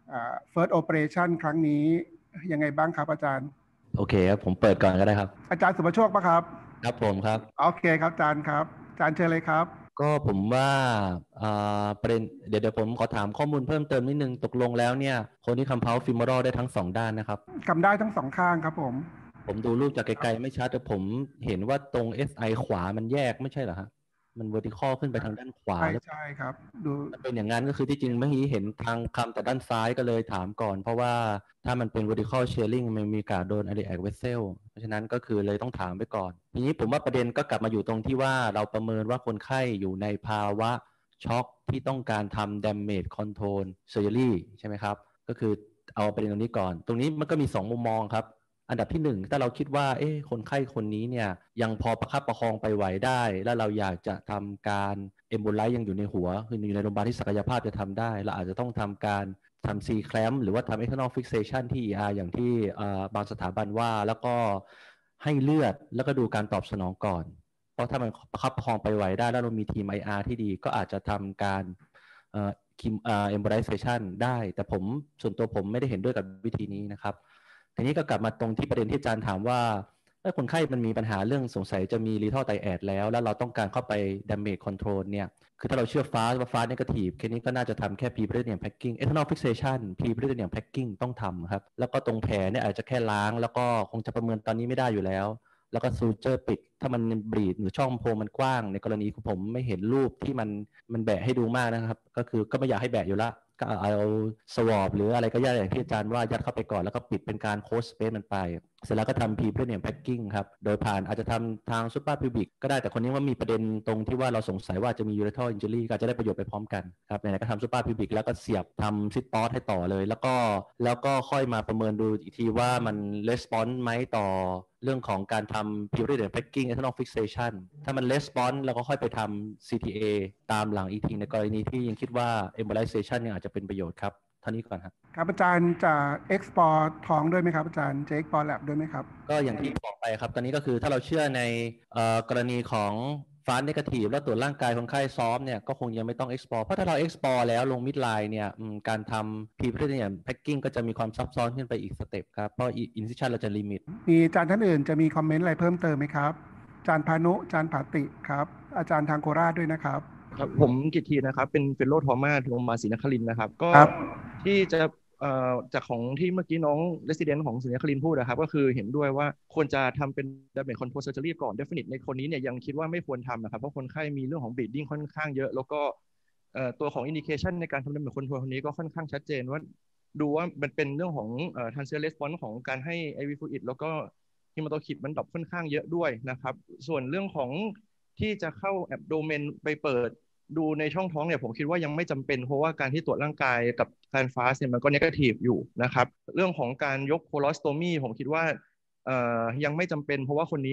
first operation ครั้งนี้ยังไงบ้างครับอาจารย์โอเคครับผมเปิดก่อนก็ได้ครับอาจารย์สุภโชคปะครับครับผมครับโอเคครับอาจารย์ครับอาจารย์เชิญเลยครับก็ผมว่าประเด็นเดี๋ยวเดี๋ยวผมขอถามข้อมูลเพิ่มเติมนิดนึงตกลงแล้วเนี่ยคนที่คำเพาฟิมอรัลได้ทั้งสองด้านนะครับคำได้ทั้งสองข้างครับผมผมดูรูปจากไกลๆไม่ชัดแต่ผมเห็นว่าตรง เอส ไอ ขวามันแยกไม่ใช่เหรอฮะมัน vertical ขึ้นไปทางด้านขวาใช่ใช่ครับดูเป็นอย่างนั้นก็คือที่จริงเมื่อกี้เห็นทางคำแต่ด้านซ้ายก็เลยถามก่อนเพราะว่าถ้ามันเป็น vertical shearing มันมีการโดน iliac vessel เพราะฉะนั้นก็คือเลยต้องถามไปก่อนทีนี้ผมว่าประเด็นก็กลับมาอยู่ตรงที่ว่าเราประเมินว่าคนไข้อยู่ในภาวะช็อกที่ต้องการทำ damage control surgery ใช่ไหมครับก็คือเอาประเด็นตรงนี้ก่อนตรงนี้มันก็มีสองมุมมองครับอันดับที่หนึ่งถ้าเราคิดว่าเอ๊ะคนไข้คนนี้เนี่ยยังพอประคับประคองไปไหวได้แล้วเราอยากจะทำการเอมโบไลซ์ยังอยู่ในหัวคืออยู่ในโรงพยาบาลที่ศักยภาพจะทำได้เราอาจจะต้องทำการทำ C clamp หรือว่าทำ external fixation ที่ อี อาร์ อย่างที่บางสถาบันว่าแล้วก็ให้เลือดแล้วก็ดูการตอบสนองก่อนเพราะถ้ามันประคับประคองไปไหวได้แล้วเรามีทีม ไอ อาร์ ที่ดีก็อาจจะทำการเอ่อคิมเอ่อ embolization ได้แต่ผมส่วนตัวผมไม่ได้เห็นด้วยกับวิธีนี้นะครับทีนี้ก็กลับมาตรงที่ประเด็นที่อาจารย์ถามว่าถ้าคนไข้มันมีปัญหาเรื่องสงสัยจะมี lethal triad แล้วแล้วเราต้องการเข้าไป damage control เนี่ยคือถ้าเราเชื่อฟ้าว่าฟ้า negative แค่นี้ก็น่าจะทำแค่ pre-peritoneal packing external fixation pre-peritoneal packing ต้องทำครับแล้วก็ตรงแผลเนี่ยอาจจะแค่ล้างแล้วก็คงจะประเมินตอนนี้ไม่ได้อยู่แล้วแล้วก็ซูเจอร์ปิดถ้ามันบลีดหรือช่องโพรงมันกว้างในกรณีของผมไม่เห็นรูปที่มันมันแบะให้ดูมากนะครับก็คือก็ไม่อยากให้แบะอยู่ละก็เอาสวอปหรืออะไรก็ได้อย่างที่อาจารย์ว่ายัดเข้าไปก่อนแล้วก็ปิดเป็นการโค้ชสเปซมันไปเสร็จแล้วก็ทำ pre-peritoneal packing ครับโดยผ่านอาจจะทำทาง suprapubic ก็ได้แต่คนนี้ว่ามีประเด็นตรงที่ว่าเราสงสัยว่าจะมี ureteral injury ก็จะได้ประโยชน์ไปพร้อมกันครับไหนๆก็ทำ suprapubic แล้วก็เสียบทำ sit port ให้ต่อเลยแล้วก็แล้วก็ค่อยมาประเมินดูอีกทีว่ามัน response ไหมต่อเรื่องของการทำ pre-peritoneal packing external fixation ถ้ามัน response เราก็ค่อยไปทำ ซี ที เอ ตามหลังอีกทีในกรณีที่ยังคิดว่า embolization ยังอาจจะเป็นประโยชน์ครับเท่านี้ก่อนครับครับอาจารย์จะ export ท้องด้วยไหมครับอาจารย์จะ export lab ด้วยไหมครับก็อย่างที่บอกไปครับตอนนี้ก็คือถ้าเราเชื่อในกรณีของฟ้า negative แล้วตรวจร่างกายคนไข้ซ้อมเนี่ยก็คงยังไม่ต้อง export เพราะถ้าเรา export แล้วลง midline เนี่ยการทำ pre-peritoneal packing ก็จะมีความซับซ้อนขึ้นไปอีกสเต็ปครับเพราะ incision เราจะ limit มีอาจารย์ท่านอื่นจะมีคอมเมนต์อะไรเพิ่มเติมไหมครับอาจารย์พานุอาจารย์ภาติครับอาจารย์ทางโคราชด้วยนะครับครับผมกิตตินะครับเป็นเฟลโลทอม่าโรงพยาบาลศรีนครินทร์นะครับก็ที่จะจากของที่เมื่อกี้น้อง resident ของศรีนครินทร์พูดนะครับก็คือเห็นด้วยว่าควรจะทำเป็น damage control surgery ก่อน definite ในคนนี้เนี่ยยังคิดว่าไม่ควรทำนะครับเพราะคนไข้มีเรื่องของ bleeding ค่อนข้างเยอะแล้วก็ตัวของ indication ในการทำ damage control คนนี้ก็ค่อนข้างชัดเจนว่าดูว่ามันเป็นเรื่องของ transient response ของการให้ ไอ วี fluid แล้วก็ hematocrit มันดรอปค่อนข้างเยอะด้วยนะครับส่วนเรื่องของที่จะเข้า abdomen ไปเปิดดูในช่องท้องเนี่ยผมคิดว่ายังไม่จำเป็นเพราะว่าการที่ตรวจร่างกายกับการฟาสเนี่ยมันก็เนกาทีฟอยู่นะครับเรื่องของการยกโคโลสโตมีผมคิดว่าเอ่อยังไม่จำเป็นเพราะว่าคนนี้เนี่ย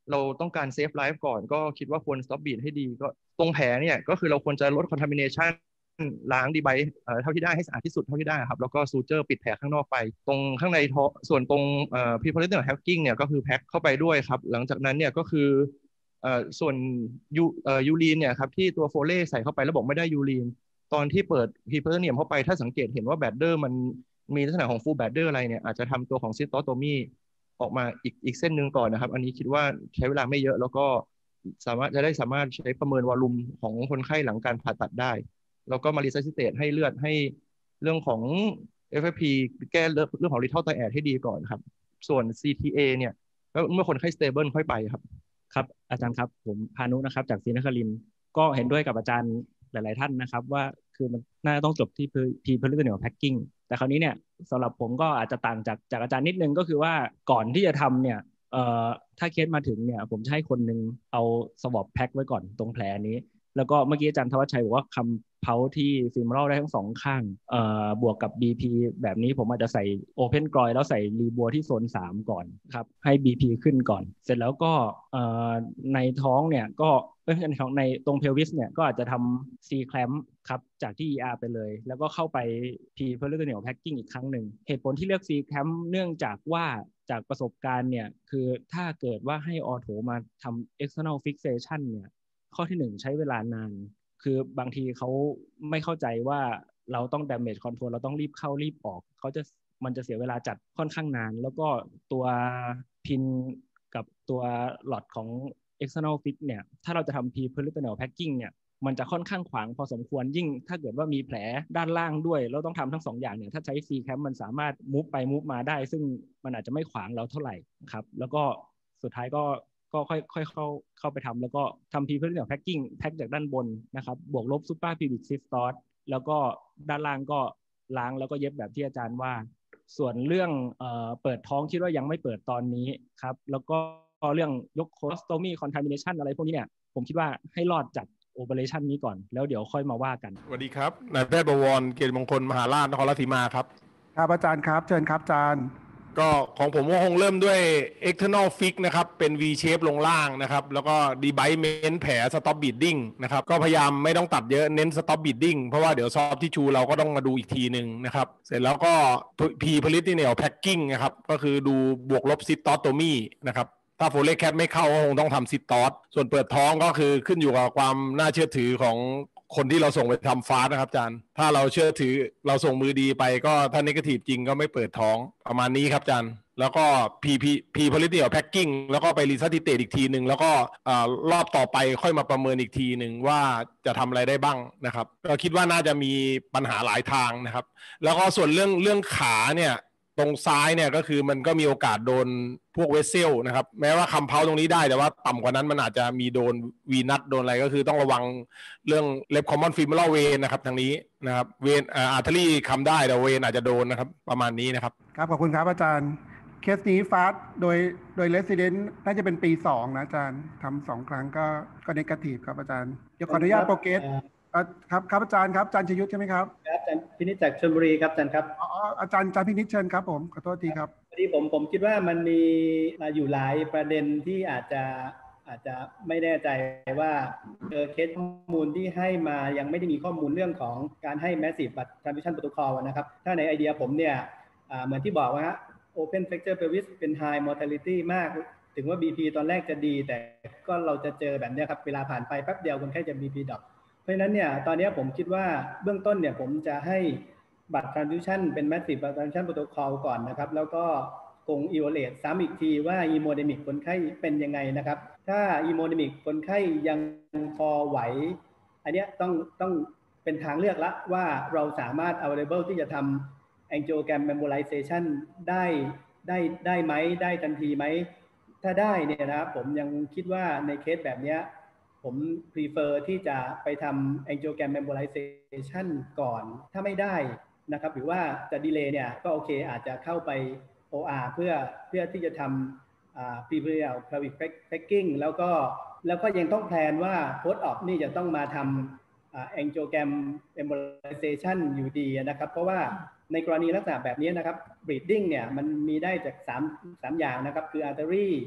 เราต้องการเซฟไลฟ์ก่อนก็คิดว่าควร stop beat ให้ดีก็ตรงแผลเนี่ยก็คือเราควรจะลด contamination ล้างดีไบซ์เท่าที่ได้ให้สะอาดที่สุดเท่าที่ได้ครับแล้วก็ซูเจอร์ปิดแผลข้างนอกไปตรงข้างในท้อส่วนตรงเอ่อ pre-polyethylene packing เนี่ยก็คือแพ็คเข้าไปด้วยครับหลังจากนั้นเนี่ยก็คือเอ่อส่วนยูเอ่อยูรีนเนี่ยครับที่ตัวโฟเล่ใส่เข้าไปแล้วบอกไม่ได้ยูรีนตอนที่เปิด pre-polyethylene เข้าไปถ้าสังเกตเห็นว่าแบดเดอร์มันมีลักษณะของ full bladder อะไรเนี่ยอาจจะทำตัวของ cystotomy ออกมาอีกอีกเส้นหนึ่งก่อนนะครับอันนี้คิดว่าใช้เวลาไม่เยอะแล้วก็สามารถจะได้สามารถใช้ประเมินวอลลุ่มของคนไข้หลังการผ่าตัดได้แล้วก็มารีซัสซิเตตให้เลือดให้เรื่องของ เอฟ เอฟ พี แก้เรื่องของ lethal triad ให้ดีก่อนครับส่วน ซี ที เอ เนี่ยแล้วเมื่อคนไข้ stable ค่อยไปครับครับอาจารย์ครับผมพานุนะครับจากศรีนครินทร์ก็เห็นด้วยกับอาจารย์หลายๆท่านนะครับว่าคือมันน่าจะต้องจบที่ pre-polyethylene packing แต่คราวนี้เนี่ยสำหรับผมก็อาจจะต่างจากจากอาจารย์นิดนึงก็คือว่าก่อนที่จะทำเนี่ยเอ่อถ้าเคสมาถึงเนี่ยผมจะให้คนนึงเอาสวอปแพ็คไว้ก่อนตรงแผลนี้แล้วก็เมื่อกี้อาจารย์ธวัชชัยบอกว่าคำเพาที่ฟิล์มเล่าได้ทั้งสองข้างเอ่อบวกกับ บี พี แบบนี้ผมอาจจะใส่ Open Groin แล้วใส่รีบัวที่โซนสามก่อนครับให้ บี พี ขึ้นก่อนเสร็จแล้วก็เอ่อในท้องเนี่ยก็เอ้ยในท้องในตรง pelvis เนี่ยก็อาจจะทำ C clamp ครับจากที่ อี อาร์ ไปเลยแล้วก็เข้าไป pre-polyethylene packing อีกครั้งหนึ่งเหตุผลที่เลือก C clamp เนื่องจากว่าจากประสบการณ์เนี่ยคือถ้าเกิดว่าให้ออโถมาทำ external fixation เนี่ยข้อที่หนึ่งใช้เวลานานคือบางทีเขาไม่เข้าใจว่าเราต้อง damage control เราต้องรีบเข้ารีบออกเขาจะมันจะเสียเวลาจัดค่อนข้างนานแล้วก็ตัวพินกับตัวหลอดของ external fit เนี่ยถ้าเราจะทำ pre-polyethylene packing เนี่ยมันจะค่อนข้างขวางพอสมควรยิ่งถ้าเกิดว่ามีแผลด้านล่างด้วยเราต้องทำทั้งสองอย่างเนี่ยถ้าใช้ C clamp มันสามารถมุฟไปมุฟมาได้ซึ่งมันอาจจะไม่ขวางเราเท่าไหร่ครับแล้วก็สุดท้ายก็ก็ค่อยค่อยเข้าเข้าไปทำแล้วก็ทำ pre-polyethylene packing แพ็คจากด้านบนนะครับบวกลบ super pubic cystoscopy แล้วก็ด้านล่างก็ล้างแล้วก็เย็บแบบที่อาจารย์ว่าส่วนเรื่องเอ่อเปิดท้องคิดว่ายังไม่เปิดตอนนี้ครับแล้วก็เรื่องยก colostomy contamination อะไรพวกนี้เนี่ยผมคิดว่าให้รอดจากโอเปอเรชันนี้ก่อนแล้วเดี๋ยวค่อยมาว่ากันสวัสดีครับนายแพทย์บวรเกียรติมงคลมหาราชนครราชสีมาครับครับอาจารย์ครับเชิญครับอาจารย์ก็ของผมก็คงเริ่มด้วย external fix นะครับเป็น V shape ลงล่างนะครับแล้วก็ debridement แผล stop bleeding นะครับก็พยายามไม่ต้องตัดเยอะเน้น stop bleeding เพราะว่าเดี๋ยว soft tissue เราก็ต้องมาดูอีกทีหนึ่งนะครับเสร็จแล้วก็ pre-polyethylene packing นะครับก็คือดูบวกลบ cystotomy นะครับถ้าโฟเลแคทไม่เข้าก็คงต้องทำซิตตอสส่วนเปิดท้องก็คือขึ้นอยู่กับความน่าเชื่อถือของคนที่เราส่งไปทำฟาสนะครับอาจารย์ถ้าเราเชื่อถือเราส่งมือดีไปก็ถ้าเนกาทีฟจริงก็ไม่เปิดท้องประมาณนี้ครับอาจารย์แล้วก็ P P P polyethylene packing แล้วก็ไปรีซัสซิเตตอีกทีหนึ่งแล้วก็รอบต่อไปค่อยมาประเมินอีกทีหนึ่งว่าจะทำอะไรได้บ้างนะครับก็คิดว่าน่าจะมีปัญหาหลายทางนะครับแล้วก็ส่วนเรื่องเรื่องขาเนี่ยตรงซ้ายเนี่ยก็คือมันก็มีโอกาสโดนพวกเวสเซลนะครับแม้ว่าคำเพาตรงนี้ได้แต่ว่าต่ำกว่านั้นมันอาจจะมีโดนวีนัทโดนอะไรก็คือต้องระวังเรื่องเล็บคอมมอนฟิมอลเวนนะครับทางนี้นะครับเวนอาร์เทอรี่คำได้แต่เวนอาจจะโดนนะครับประมาณนี้นะครับครับขอบคุณครับอาจารย์เคสนี้ฟาสโดยโดยเรสซิเดนต์น่าจะเป็นปีสองนะอาจารย์ทำสองครั้งก็ก็เนกาทีฟครับอาจารย์เดี๋ยวขออนุญาตโปรเกรสครับครับอาจารย์ครับอาจารย์ชยุทธใช่ไหมครับครับอาจารย์พินิจจากชลบุรีครับอาจารย์ครับอ๋ออาจารย์อาจารย์พินิจเชิญครับผมขอโทษทีครับพอดีผมผมคิดว่ามันมีอยู่หลายประเด็นที่อาจจะอาจจะไม่แน่ใจว่าเจอเคสข้อมูลที่ให้มายังไม่ได้มีข้อมูลเรื่องของการให้ massive transmission protocol นะครับถ้าในไอเดียผมเนี่ยเหมือนที่บอกว่า open fracture pelvis เป็น high mortality มากถึงว่า บี พี ตอนแรกจะดีแต่ก็เราจะเจอแบบนี้ครับเวลาผ่านไปแป๊บเดียวคนไข้จะ บี พี ดรอปเพราะฉะนั้นเนี่ยตอนนี้ผมคิดว่าเบื้องต้นเนี่ยผมจะให้บัตร transfusion เป็น massive transmission protocol ก่อนนะครับแล้วก็คง evaluate ซ้ำอีกทีว่า hemodynamic คนไข้เป็นยังไงนะครับถ้า hemodynamic คนไข้ยังพอไหวอันนี้ต้องต้องเป็นทางเลือกละว่าเราสามารถ available ที่จะทำ angiogram embolization ได้ได้ได้ไหมได้ทันทีไหมถ้าได้เนี่ยนะครับผมยังคิดว่าในเคสแบบนี้ผม prefer ที่จะไปทำ angiogram embolization ก่อนถ้าไม่ได้นะครับหรือว่าจะ delay เนี่ยก็โอเคอาจจะเข้าไป โอ อาร์ เพื่อเพื่อที่จะทำ pre-peritoneal pelvic packing แล้วก็แล้วก็ยังต้องแพลนว่า post op นี่จะต้องมาทำ angiogram embolization อยู่ดีนะครับเพราะว่าในกรณีลักษณะแบบนี้นะครับ bleeding เนี่ยมันมีได้จาก3 3อย่างนะครับคือ artery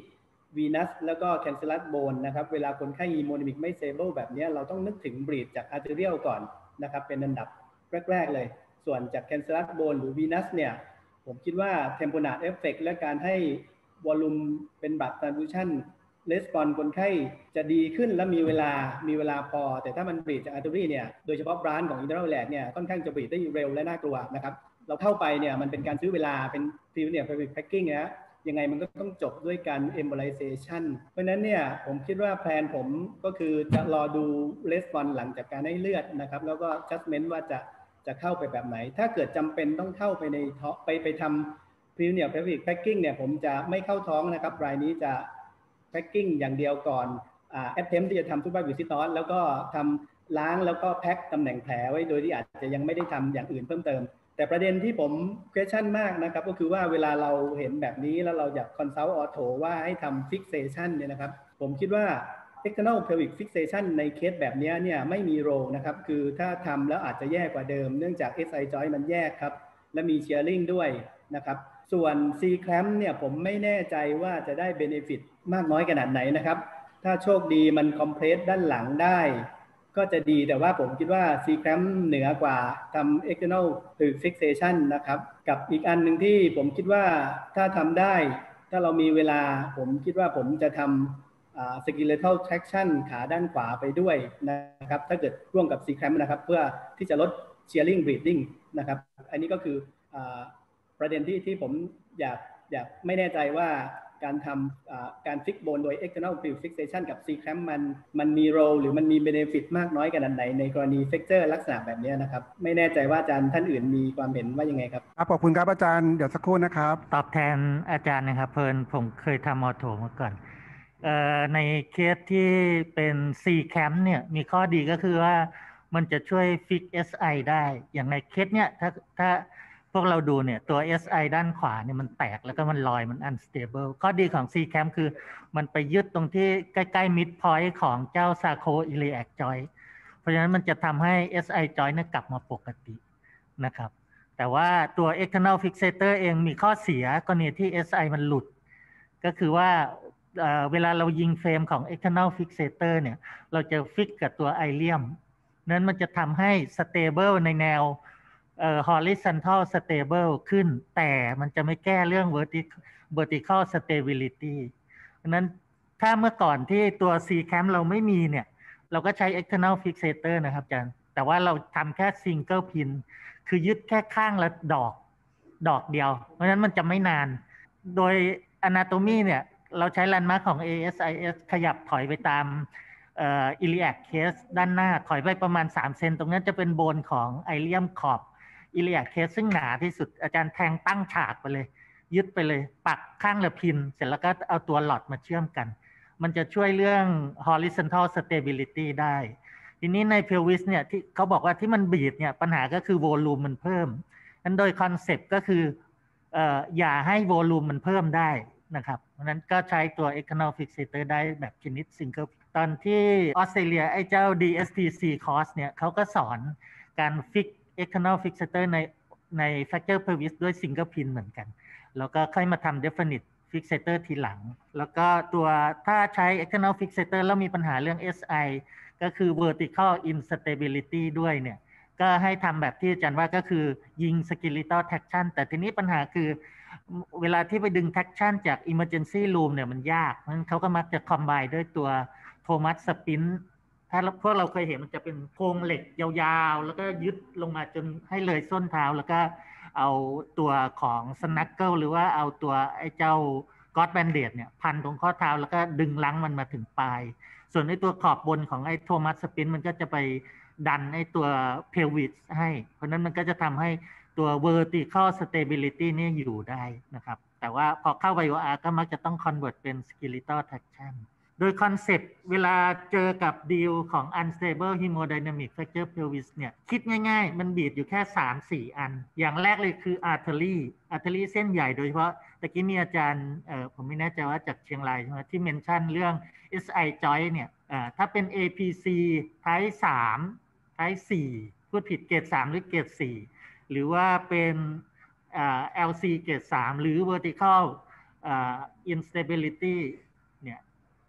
venous แล้วก็ cancellous bone นะครับเวลาคนไข้ hemodynamic ไม่ stable แบบนี้เราต้องนึกถึง bleed จาก arterial ก่อนนะครับเป็นอันดับแรกๆเลยส่วนจาก cancellous bone หรือ venous เนี่ยผมคิดว่า tamponade effect และการให้ volume เป็น blood transfusion response คนไข้จะดีขึ้นและมีเวลามีเวลาพอแต่ถ้ามัน bleed จาก artery เนี่ยโดยเฉพาะ branch ของ internal lag เนี่ยค่อนข้างจะ bleed ได้เร็วและน่ากลัวนะครับเราเข้าไปเนี่ยมันเป็นการซื้อเวลาเป็น preventive pelvic packing นะยังไงมันก็ต้องจบด้วยการ embolization เพราะนั้นเนี่ยผมคิดว่าแพลนผมก็คือจะรอดู response หลังจากการให้เลือดนะครับแล้วก็ judgment ว่าจะจะเข้าไปแบบไหนถ้าเกิดจำเป็นต้องเข้าไปในท้องไปไปทำ preventive pelvic packing เนี่ยผมจะไม่เข้าท้องนะครับรายนี้จะ packing อย่างเดียวก่อนอ่า attempt ที่จะทำ super visitors แล้วก็ทำล้างแล้วก็แพ็คตำแหน่งแผลไว้โดยที่อาจจะยังไม่ได้ทำอย่างอื่นเพิ่มเติมแต่ประเด็นที่ผม question มากนะครับก็คือว่าเวลาเราเห็นแบบนี้แล้วเราอยาก consult ortho ว่าให้ทำ fixation เนี่ยนะครับผมคิดว่า external pelvic fixation ในเคสแบบนี้เนี่ยไม่มีโรนะครับคือถ้าทำแล้วอาจจะแย่กว่าเดิมเนื่องจาก เอส ไอ joint มันแยกครับและมี shearing ด้วยนะครับส่วน C clamp เนี่ยผมไม่แน่ใจว่าจะได้ benefit มากน้อยขนาดไหนนะครับถ้าโชคดีมัน compress ด้านหลังได้ก็จะดีแต่ว่าผมคิดว่า C clamp เหนือกว่าทำ external fixation นะครับกับอีกอันหนึ่งที่ผมคิดว่าถ้าทำได้ถ้าเรามีเวลาผมคิดว่าผมจะทำ skeletal traction ขาด้านขวาไปด้วยนะครับถ้าเกิดร่วมกับ C clamp นะครับเพื่อที่จะลด shearing bleeding นะครับอันนี้ก็คือประเด็นที่ที่ผมอยากอยากไม่แน่ใจว่าการทำการฟิกโบนโดย external pelvic fixation กับ C clamp มันมันมีโรหรือมันมี benefit มากน้อยขนาดไหนในกรณี fracture ลักษณะแบบนี้นะครับไม่แน่ใจว่าอาจารย์ท่านอื่นมีความเห็นว่ายังไงครับครับขอบคุณครับอาจารย์เดี๋ยวสักครู่นะครับตอบแทนอาจารย์นะครับเพลินผมเคยทำออโถมาก่อนเอ่อในเคสที่เป็น C clamp เนี่ยมีข้อดีก็คือว่ามันจะช่วยฟิก เอส ไอ ได้อย่างในเคสเนี่ยถ้าถ้าพวกเราดูเนี่ยตัว เอส ไอ ด้านขวาเนี่ยมันแตกแล้วก็มันลอยมัน unstable ข้อดีของ C clamp คือมันไปยึดตรงที่ใกล้ๆ mid point ของเจ้า sacroiliac joint เพราะฉะนั้นมันจะทำให้ เอส ไอ joint เนี่ยกลับมาปกตินะครับแต่ว่าตัว external fixator เองมีข้อเสียกรณีที่ เอส ไอ มันหลุดก็คือว่า เอ่อ เวลาเรายิงเฟรมของ external fixator เนี่ยเราจะฟิกกับตัว ilium นั้นมันจะทำให้ stable ในแนวเอ่อ horizontal stable ขึ้นแต่มันจะไม่แก้เรื่อง vertical vertical stability เพราะนั้นถ้าเมื่อก่อนที่ตัว C clamp เราไม่มีเนี่ยเราก็ใช้ external fixator นะครับอาจารย์แต่ว่าเราทำแค่ single pin คือยึดแค่ข้างละดอกดอกเดียวเพราะฉะนั้นมันจะไม่นานโดย anatomy เนี่ยเราใช้ landmark ของ เอ เอส ไอ เอส ขยับถอยไปตามเอ่อ iliac case ด้านหน้าถอยไปประมาณสามเซนตรงนั้นจะเป็นโบนของ ilium ขอบ iliac case ซึ่งหนาที่สุดอาจารย์แทงตั้งฉากไปเลยยึดไปเลยปักข้างละพินเสร็จแล้วก็เอาตัวหลอดมาเชื่อมกันมันจะช่วยเรื่อง horizontal stability ได้ทีนี้ใน pelvis เนี่ยที่เขาบอกว่าที่มันบีดเนี่ยปัญหาก็คือ volume มันเพิ่มนั้นโดยคอนเซปต์ก็คือเอ่ออย่าให้ volume มันเพิ่มได้นะครับเพราะนั้นก็ใช้ตัว external fixator ได้แบบชนิด single ตอนที่ออสเตรเลียไอ้เจ้า ดี เอส ที ซี course เนี่ยเขาก็สอนการฟิก external fixator ในใน fracture pelvis ด้วย single pin เหมือนกันแล้วก็ค่อยมาทำ definite fixator ทีหลังแล้วก็ตัวถ้าใช้ external fixator แล้วมีปัญหาเรื่อง เอส ไอ ก็คือ vertical instability ด้วยเนี่ยก็ให้ทำแบบที่อาจารย์ว่าก็คือยิง skeletal traction แต่ทีนี้ปัญหาคือเวลาที่ไปดึง traction จาก emergency room เนี่ยมันยากเพราะฉะนั้นเขาก็มักจะ combine ด้วยตัว Thomas Spin ถ้าพวกเราเคยเห็นมันจะเป็นโครงเหล็กยาวๆแล้วก็ยึดลงมาจนให้เลยส้นเท้าแล้วก็เอาตัวของ snuggle หรือว่าเอาตัวไอ้เจ้า God Bandage เนี่ยพันตรงข้อเท้าแล้วก็ดึงลังมันมาถึงปลายส่วนไอ้ตัวขอบบนของไอ้ Thomas Spin มันก็จะไปดันไอ้ตัว pelvis ให้เพราะนั้นมันก็จะทำให้ตัว vertical stability เนี่ยอยู่ได้นะครับแต่ว่าพอเข้า ไว โอ อาร์ ก็มักจะต้อง convert เป็น skeletal traction โดยคอนเซปต์เวลาเจอกับดีลของ unstable hemodynamic fracture pelvis เนี่ยคิดง่ายๆมันบีดอยู่แค่ สามสี่ อันอย่างแรกเลยคือ artery artery เส้นใหญ่โดยเฉพาะตะกี้มีอาจารย์เอ่อผมไม่แน่ใจว่าจากเชียงรายใช่ไหมที่เมนชั่นเรื่อง เอส ไอ joint เนี่ยเอ่อถ้าเป็น เอ พี ซี type สาม type สี่พูดผิดเกรดสามหรือเกรดสี่หรือว่าเป็นเอ่อ แอล ซี เกรดสามหรือ vertical เอ่อ instability เนี่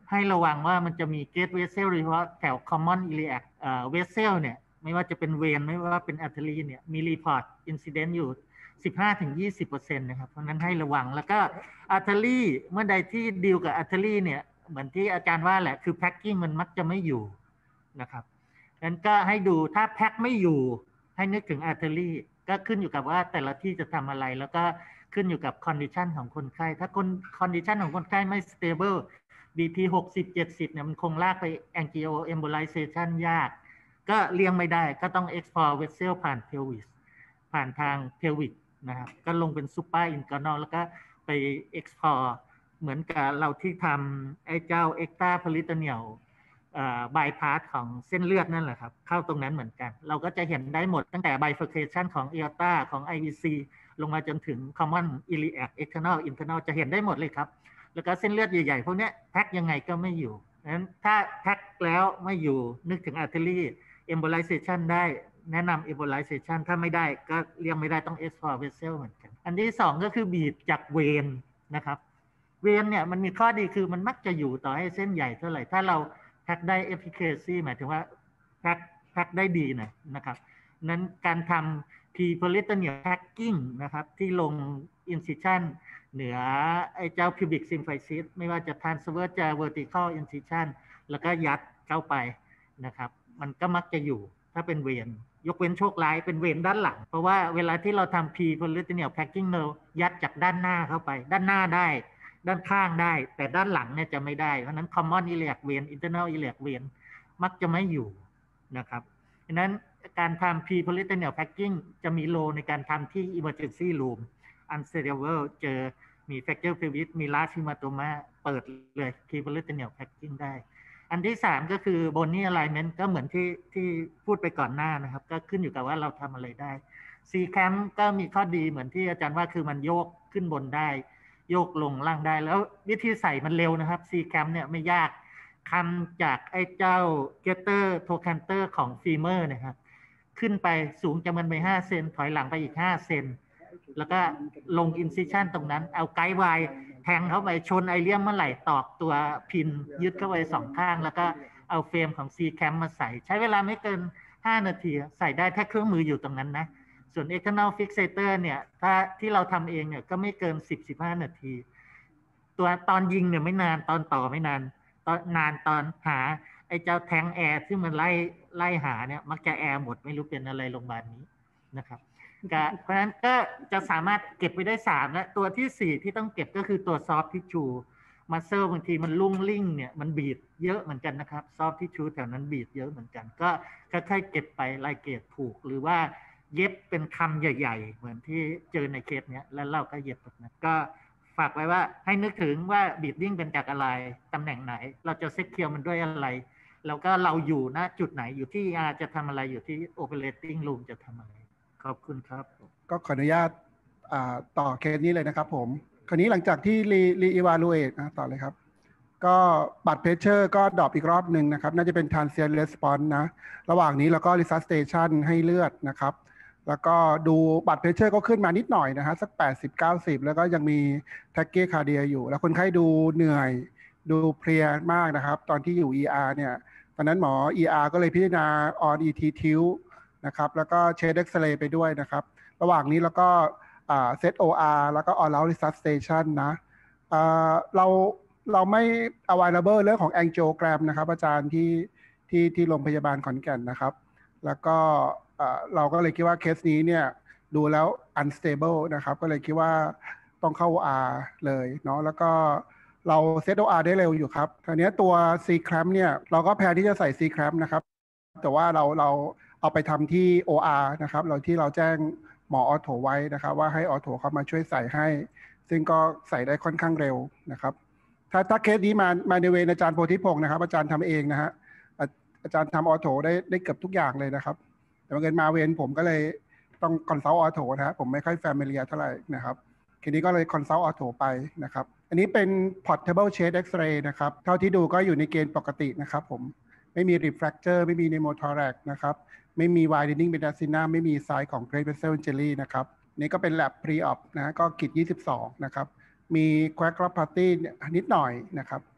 ให้ระวังว่ามันจะมี gate vessel โดยเฉพาะแถว common iliac เอ่อ vessel เนี่ยไม่ว่าจะเป็นเวนไม่ว่าเป็น artery เนี่ยมี report incident อยู่ สิบห้าถึงยี่สิบเปอร์เซ็นต์ นะครับเพราะนั้นให้ระวังแล้วก็ artery เมื่อใดที่ดีลกับ artery เนี่ยเหมือนที่อาจารย์ว่าแหละคือ packing มันมักจะไม่อยู่นะครับงั้นก็ให้ดูถ้าแพ็คไม่อยู่ให้นึกถึง artery ก็ขึ้นอยู่กับว่าแต่ละที่จะทำอะไรแล้วก็ขึ้นอยู่กับ condition ของคนไข้ถ้าคน condition ของคนไข้ไม่ stable บี พี หกสิบ เจ็ดสิบเนี่ยมันคงลากไป angio embolization ยากก็เลี่ยงไม่ได้ก็ต้อง explore vessel ผ่าน pelvis ผ่านทาง pelvic นะครับก็ลงเป็น supra internal แล้วก็ไป explore เหมือนกับเราที่ทำไอ้เจ้า extra peritoneal บายพาสของเส้นเลือดนั่นแหละครับเข้าตรงนั้นเหมือนกันเราก็จะเห็นได้หมดตั้งแต่ bifurcation ของ aorta ของ ไอ วี ซี ลงมาจนถึง common iliac external internal จะเห็นได้หมดเลยครับแล้วก็เส้นเลือดใหญ่ๆพวกนี้แพ็คยังไงก็ไม่อยู่นั้นถ้าแพ็คแล้วไม่อยู่นึกถึง artery embolization ได้แนะนำ embolization ถ้าไม่ได้ก็เลี่ยงไม่ได้ต้อง explore vessel เหมือนกันอันที่สองก็คือบีบจากเวนนะครับเวนเนี่ยมันมีข้อดีคือมันมักจะอยู่ต่อให้เส้นใหญ่เท่าไหร่ถ้าเราแพ็คได้ efficacy หมายถึงว่าแพ็คแพ็คได้ดีนะนะครับนั้นการทำ pre-peritoneal packing นะครับที่ลง incision เหนือไอ้เจ้า pubic symphysis ไม่ว่าจะ transverse จะ vertical incision แล้วก็ยัดเข้าไปนะครับมันก็มักจะอยู่ถ้าเป็นเวนยกเว้นโชคร้ายเป็นเวนด้านหลังเพราะว่าเวลาที่เราทำ pre-peritoneal packing เรายัดจากด้านหน้าเข้าไปด้านหน้าได้ด้านข้างได้แต่ด้านหลังเนี่ยจะไม่ได้เพราะนั้น common iliac vein internal iliac vein มักจะไม่อยู่นะครับดังนั้นการทำ pre-peritoneal packing จะมีโลในการทำที่ emergency room unstable เจอมี fracture pelvis มี large hematoma เปิดเลย pre-peritoneal packing ได้อันที่สามก็คือ bony alignment ก็เหมือนที่ที่พูดไปก่อนหน้านะครับก็ขึ้นอยู่กับว่าเราทำอะไรได้ C-clamp ก็มีข้อดีเหมือนที่อาจารย์ว่าคือมันโยกขึ้นบนได้โยกลงล่างได้แล้ววิธีใส่มันเร็วนะครับ C-clamp เนี่ยไม่ยากคำจากไอ้เจ้า getter trochanter ของ femur นะครับขึ้นไปสูงจากมันไปห้าเซนถอยหลังไปอีกห้าเซนแล้วก็ลง incision ตรงนั้นเอาไกด์ไวน์แทงเข้าไปชนไอเลียมเมื่อไหร่ตอกตัวพินยึดเข้าไปสองข้างแล้วก็เอาเฟรมของ C-clamp มาใส่ใช้เวลาไม่เกินห้านาทีใส่ได้ถ้าเครื่องมืออยู่ตรงนั้นนะส่วน external fixator เนี่ยถ้าที่เราทำเองเนี่ยก็ไม่เกิน สิบถึงสิบห้า นาทีตัวตอนยิงเนี่ยไม่นานตอนต่อไม่นานตอนนานตอนหาไอ้เจ้าแทงแอร์ที่มันไล่ไล่หาเนี่ยมักจะแอร์หมดไม่รู้เป็นอะไรโรงพยาบาลนี้นะครับเพราะฉะนั้นก็จะสามารถเก็บไปได้สามและตัวที่สี่ที่ต้องเก็บก็คือตัว soft tissue muscle บางทีมันลุ่งลิ่งเนี่ยมันบีดเยอะเหมือนกันนะครับ soft tissue แถวนั้นบีดเยอะเหมือนกันก็ค่อยๆเก็บไปไล่เกรดผูกหรือว่าเย็บเป็นคำใหญ่ๆเหมือนที่เจอในเคสเนี้ยแล้วเราก็เย็บแบบนั้นก็ฝากไว้ว่าให้นึกถึงว่าบีดดิ้งเป็นจากอะไรตำแหน่งไหนเราจะเซ็กเคียวมันด้วยอะไรแล้วก็เราอยู่ณจุดไหนอยู่ที่ อี อาร์ จะทำอะไรอยู่ที่ operating room จะทำอะไรขอบคุณครับก็ขออนุญาตต่อเคสนี้เลยนะครับผมคราวนี้หลังจากที่รีรีอีวาลูเอทต่อเลยครับก็บัตรเพชเชอร์ก็ดรอปอีกรอบหนึ่งนะครับน่าจะเป็น transient response นะระหว่างนี้เราก็ resuscitation ให้เลือดนะครับแล้วก็ดูบัตรเพชเชอร์ก็ขึ้นมานิดหน่อยนะฮะสักแปดสิบ เก้าสิบแล้วก็ยังมีแท็กเกคาร์เดียอยู่แล้วคนไข้ดูเหนื่อยดูเพลียมากนะครับตอนที่อยู่ อี อาร์ เนี่ยตอนนั้นหมอ อี อาร์ ก็เลยพิจารณา on อี ที tilt นะครับแล้วก็เช็คเอ็กซเรย์ไปด้วยนะครับระหว่างนี้แล้วก็เซต โอ อาร์ แล้วก็ all out resuscitation นะเราเราไม่ available เรื่องของ angiogram นะครับอาจารย์ที่ที่ที่โรงพยาบาลขอนแก่นนะครับแล้วก็เราก็เลยคิดว่าเคสนี้เนี่ยดูแล้ว unstable นะครับก็เลยคิดว่าต้องเข้า โอ อาร์ เลยเนาะแล้วก็เราเซต โอ อาร์ ได้เร็วอยู่ครับคราวนี้ตัว C-clamp เนี่ยเราก็แพลนที่จะใส่ C-clamp นะครับแต่ว่าเราเราเอาไปทำที่ โอ อาร์ นะครับเราที่เราแจ้งหมอออโถไว้นะครับว่าให้ออโถเข้ามาช่วยใส่ให้ซึ่งก็ใส่ได้ค่อนข้างเร็วนะครับถ้าถ้าเคสนี้มามาในเวรอาจารย์โพธิพงศ์นะครับอาจารย์ทำเองนะฮะอาจารย์ทำออโถได้ได้เกือบทุกอย่างเลยนะครับแต่บังเอิญมาเวรผมก็เลยต้องคอนซัลท์ออโถนะฮะผมไม่ค่อยแฟมิเลียเท่าไหร่นะครับทีนี้ก็เลยคอนซัลท์ออโถไปนะครับอันนี้เป็น portable chest X-ray นะครับเท่าที่ดูก็อยู่ในเกณฑ์ปกตินะครับผมไม่มี refracture ไม่มี pneumothorax นะครับไม่มี widening metastasium ไม่มี sign ของ great vessel injury นะครับนี่ก็เป็น lab pre-op นะก็กิจยี่สิบสองนะครับมี coagulopathy นิดหน่อยนะครับ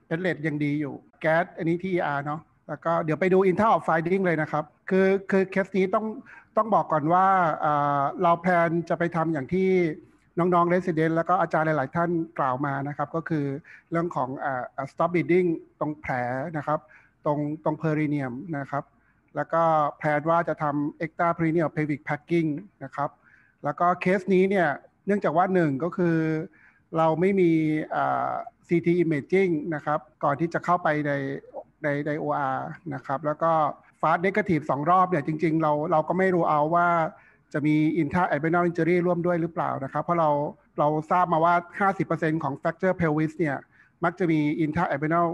เอส แอล อี ดี ยังดีอยู่แก๊สอันนี้ ที อี อาร์ เนาะแล้วก็เดี๋ยวไปดู Inter of Finding เลยนะครับคือคือเคสนี้ต้องต้องบอกก่อนว่าเราแพลนจะไปทำอย่างที่น้องๆ Resident แล้วก็อาจารย์หลายๆท่านกล่าวมานะครับก็คือเรื่องของ stop bleeding ตรงแผลนะครับตรงตรง perineum นะครับแล้วก็แพลนว่าจะทำ extra perineal pelvic packing นะครับแล้วก็เคสนี้เนี่ยเนื่องจากว่าหนึ่งก็คือเราไม่มี ซี ที imaging นะครับก่อนที่จะเข้าไปในในใน โอ อาร์ นะครับแล้วก็ fast negative สองรอบเนี่ยจริงๆเราเราก็ไม่รู้เอาว่าจะมี intra-abdominal injury ร่วมด้วยหรือเปล่านะครับเพราะเราเราทราบมาว่า ห้าสิบเปอร์เซ็นต์ ของ fracture pelvis เนี่ยมักจะมี intra-abdominal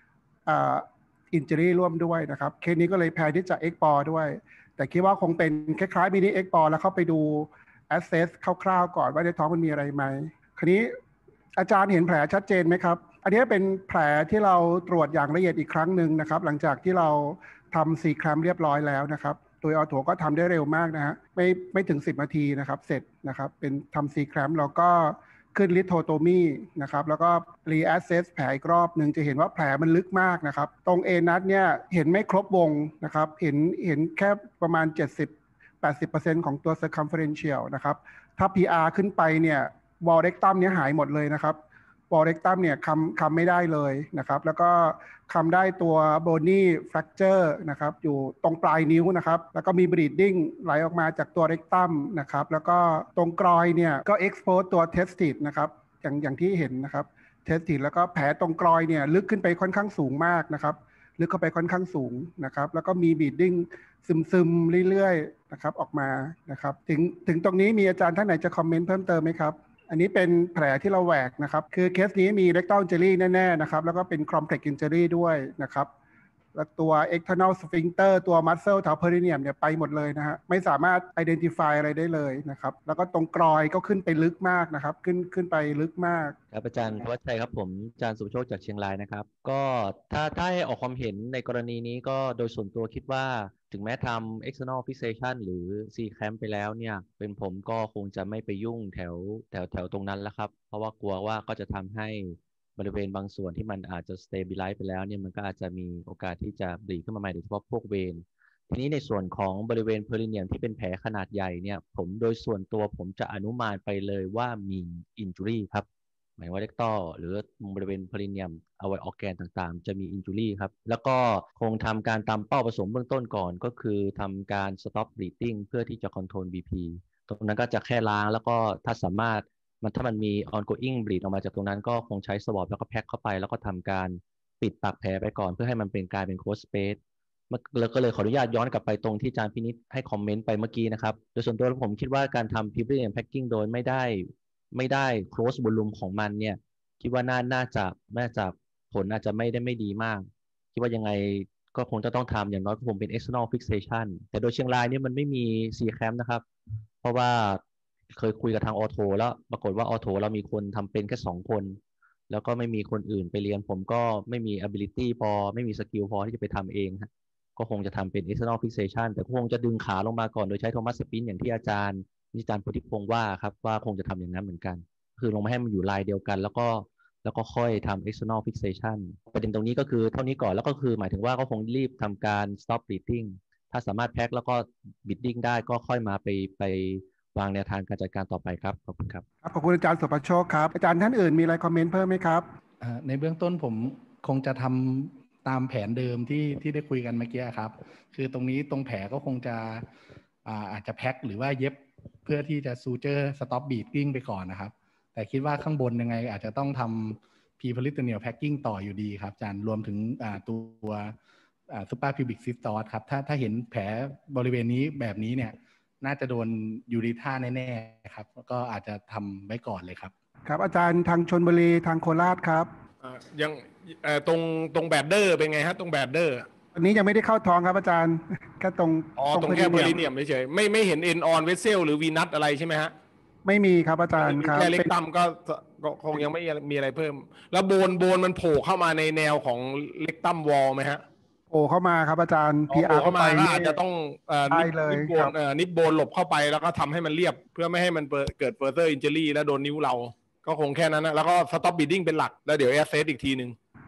injury ร่วมด้วยนะครับเคสนี้ก็เลยแพลนที่จะ export ด้วยแต่คิดว่าคงเป็นคล้ายๆ mini export แล้วเข้าไปดู assess คร่าวๆก่อนว่าในท้องมันมีอะไรไหมคราวนี้อาจารย์เห็นแผลชัดเจนไหมครับอันนี้เป็นแผลที่เราตรวจอย่างละเอียดอีกครั้งหนึ่งนะครับหลังจากที่เราทำซีแคมเรียบร้อยแล้วนะครับโดยออโถก็ทำได้เร็วมากนะฮะไม่ไม่ถึงสิบนาทีนะครับเสร็จนะครับเป็นทำซีแคมแล้วก็ขึ้นลิโทโตมีนะครับแล้วก็รีแอสเซสแผลอีกรอบหนึ่งจะเห็นว่าแผลมันลึกมากนะครับตรงเอนัทเนี่ยเห็นไม่ครบวงนะครับเห็นเห็นแค่ประมาณ เจ็ดสิบถึงแปดสิบเปอร์เซ็นต์ ของตัว circumferential นะครับถ้า พี อาร์ ขึ้นไปเนี่ยวอลเร็กตัมเนี่ยหายหมดเลยนะครับวอลเร็กตัมเนี่ยคำคำไม่ได้เลยนะครับแล้วก็คำได้ตัวโบนี่แฟรคเจอร์นะครับอยู่ตรงปลายนิ้วนะครับแล้วก็มีบลีดดิ้งไหลออกมาจากตัวเร็กตัมนะครับแล้วก็ตรงกรอยเนี่ยก็เอ็กซ์โพสตัวเทสติดนะครับอย่างอย่างที่เห็นนะครับเทสติดแล้วก็แผลตรงกรอยเนี่ยลึกขึ้นไปค่อนข้างสูงมากนะครับลึกเข้าไปค่อนข้างสูงนะครับแล้วก็มีบลีดดิ้งซึมๆเรื่อยๆนะครับออกมานะครับถึงถึงตรงนี้มีอาจารย์ท่านไหนจะคอมเมนต์เพิ่มเติมไหมครับอันนี้เป็นแผลที่เราแหวกนะครับคือเคสนี้มี rectal injury แน่ๆนะครับแล้วก็เป็น complex injury ด้วยนะครับแล้วตัว external sphincter ตัว muscle แถว perineum เนี่ยไปหมดเลยนะฮะไม่สามารถ identify อะไรได้เลยนะครับแล้วก็ตรงกรอยก็ขึ้นไปลึกมากนะครับขึ้นขึ้นไปลึกมากครับอาจารย์วัชชัยครับผมอาจารย์สุโชคจากเชียงรายนะครับก็ถ้าถ้าให้ออกความเห็นในกรณีนี้ก็โดยส่วนตัวคิดว่าถึงแม้ทำ external fixation หรือ ซี แคม ไปแล้วเนี่ยเป็นผมก็คงจะไม่ไปยุ่งแถวแถวแถวตรงนั้นแล้วครับเพราะว่ากลัวว่าก็จะทำให้บริเวณบางส่วนที่มันอาจจะ stabilize ไปแล้วเนี่ยมันก็อาจจะมีโอกาสที่จะบลีดขึ้นมาใหม่โดยเฉพาะพวกเวนทีนี้ในส่วนของบริเวณ perineum ที่เป็นแผลขนาดใหญ่เนี่ยผมโดยส่วนตัวผมจะอนุมานไปเลยว่ามี injury ครับหมายว่า rectal หรือบริเวณ perineum อวัยวะออร์แกนต่างๆจะมี injury ครับแล้วก็คงทำการตามเป้าประสงค์เบื้องต้นก่อนก็คือทำการ stop bleeding เพื่อที่จะ control บี พี ตรงนั้นก็จะแค่ล้างแล้วก็ถ้าสามารถมันถ้ามันมี ongoing bleed ออกมาจากตรงนั้นก็คงใช้ swab แล้วก็แพ็คเข้าไปแล้วก็ทำการปิดปากแผลไปก่อนเพื่อให้มันเป็นกลายเป็น closed space แล้วก็เลยขออนุญาตย้อนกลับไปตรงที่อาจารย์พินิจให้คอมเมนต์ไปเมื่อกี้นะครับโดยส่วนตัวผมคิดว่าการทำ perineum packing โดยไม่ได้ไม่ได้ close volume ของมันเนี่ยคิดว่าน่าน่าจะน่าจะผลอาจจะไม่ได้ไม่ดีมากคิดว่ายังไงก็คงจะต้องทำอย่างน้อยก็คงเป็น external fixation แต่โดยเชียงรายเนี่ยมันไม่มี ซี แคม นะครับเพราะว่าเคยคุยกับทางออโถแล้วปรากฏว่าออโถเรามีคนทำเป็นแค่สองคนแล้วก็ไม่มีคนอื่นไปเรียนผมก็ไม่มี ability พอไม่มีสกิลพอที่จะไปทำเองฮะก็คงจะทำเป็น external fixation แต่คงจะดึงขาลงมาก่อนโดยใช้โทมัสสปินอย่างที่อาจารย์อาจารย์พุทธิพงศ์ว่าครับว่าคงจะทำอย่างนั้นเหมือนกันคือลงมาให้มันอยู่ลายเดียวกันแล้วก็แล้วก็ค่อยทำ external fixation ประเด็นตรงนี้ก็คือเท่านี้ก่อนแล้วก็คือหมายถึงว่าก็คงรีบทำการ stop bleeding ถ้าสามารถแพ็คแล้วก็ bleeding ได้ก็ค่อยมาไปไปวางแนวทางการจัดการต่อไปครับขอบคุณครับขอบคุณอาจารย์สุภโชคครับอาจารย์ท่านอื่นมีอะไรคอมเมนต์เพิ่มไหมครับในเบื้องต้นผมคงจะทำตามแผนเดิมที่ที่ได้คุยกันเมื่อกี้ครับคือตรงนี้ตรงแผลก็คงจะอาอาจจะแพ็คหรือว่าเย็บเพื่อที่จะซูเจอร์สต็อปบีดกิ้งไปก่อนนะครับแต่คิดว่าข้างบนยังไงอาจจะต้องทำพีพลิตเนียลแพ็คกิ้งต่ออยู่ดีครับอาจารย์รวมถึงตัวซูเปอร์พิวบิกซิสตอสครับถ้าถ้าเห็นแผลบริเวณนี้แบบนี้เนี่ยน่าจะโดนยูริท่าแน่ๆครับก็อาจจะทำไว้ก่อนเลยครับครับอาจารย์ทางชลบุรีทางโคราชครับยังตรงตรงแบดเดอร์เป็นไงฮะตรงแบดเดอร์อันนี้ยังไม่ได้เข้าท้องครับอาจารย์แค่ตรงอ๋อตรงแค่เพลิเนียมเฉยๆไม่ไม่เห็นเอ็นออนเวสเซลหรือวีนัทอะไรใช่ไหมฮะไม่มีครับอาจารย์ครับแค่เล็กต่ำก็คงยังไม่มีอะไรเพิ่มแล้วโบนโบนมันโผล่เข้ามาในแนวของเล็กต่ำวอลไหมฮะโผล่เข้ามาครับอาจารย์พี อาร์ เข้าไปอาจจะต้องนิบโบนนิบโบนหลบเข้าไปแล้วก็ทำให้มันเรียบเพื่อไม่ให้มันเกิด further injury แล้วโดนนิ้วเราก็คงแค่นั้นนะแล้วก็ stop bleeding เป็นหลักแล้วเดี๋ยว assess อีกทีนึง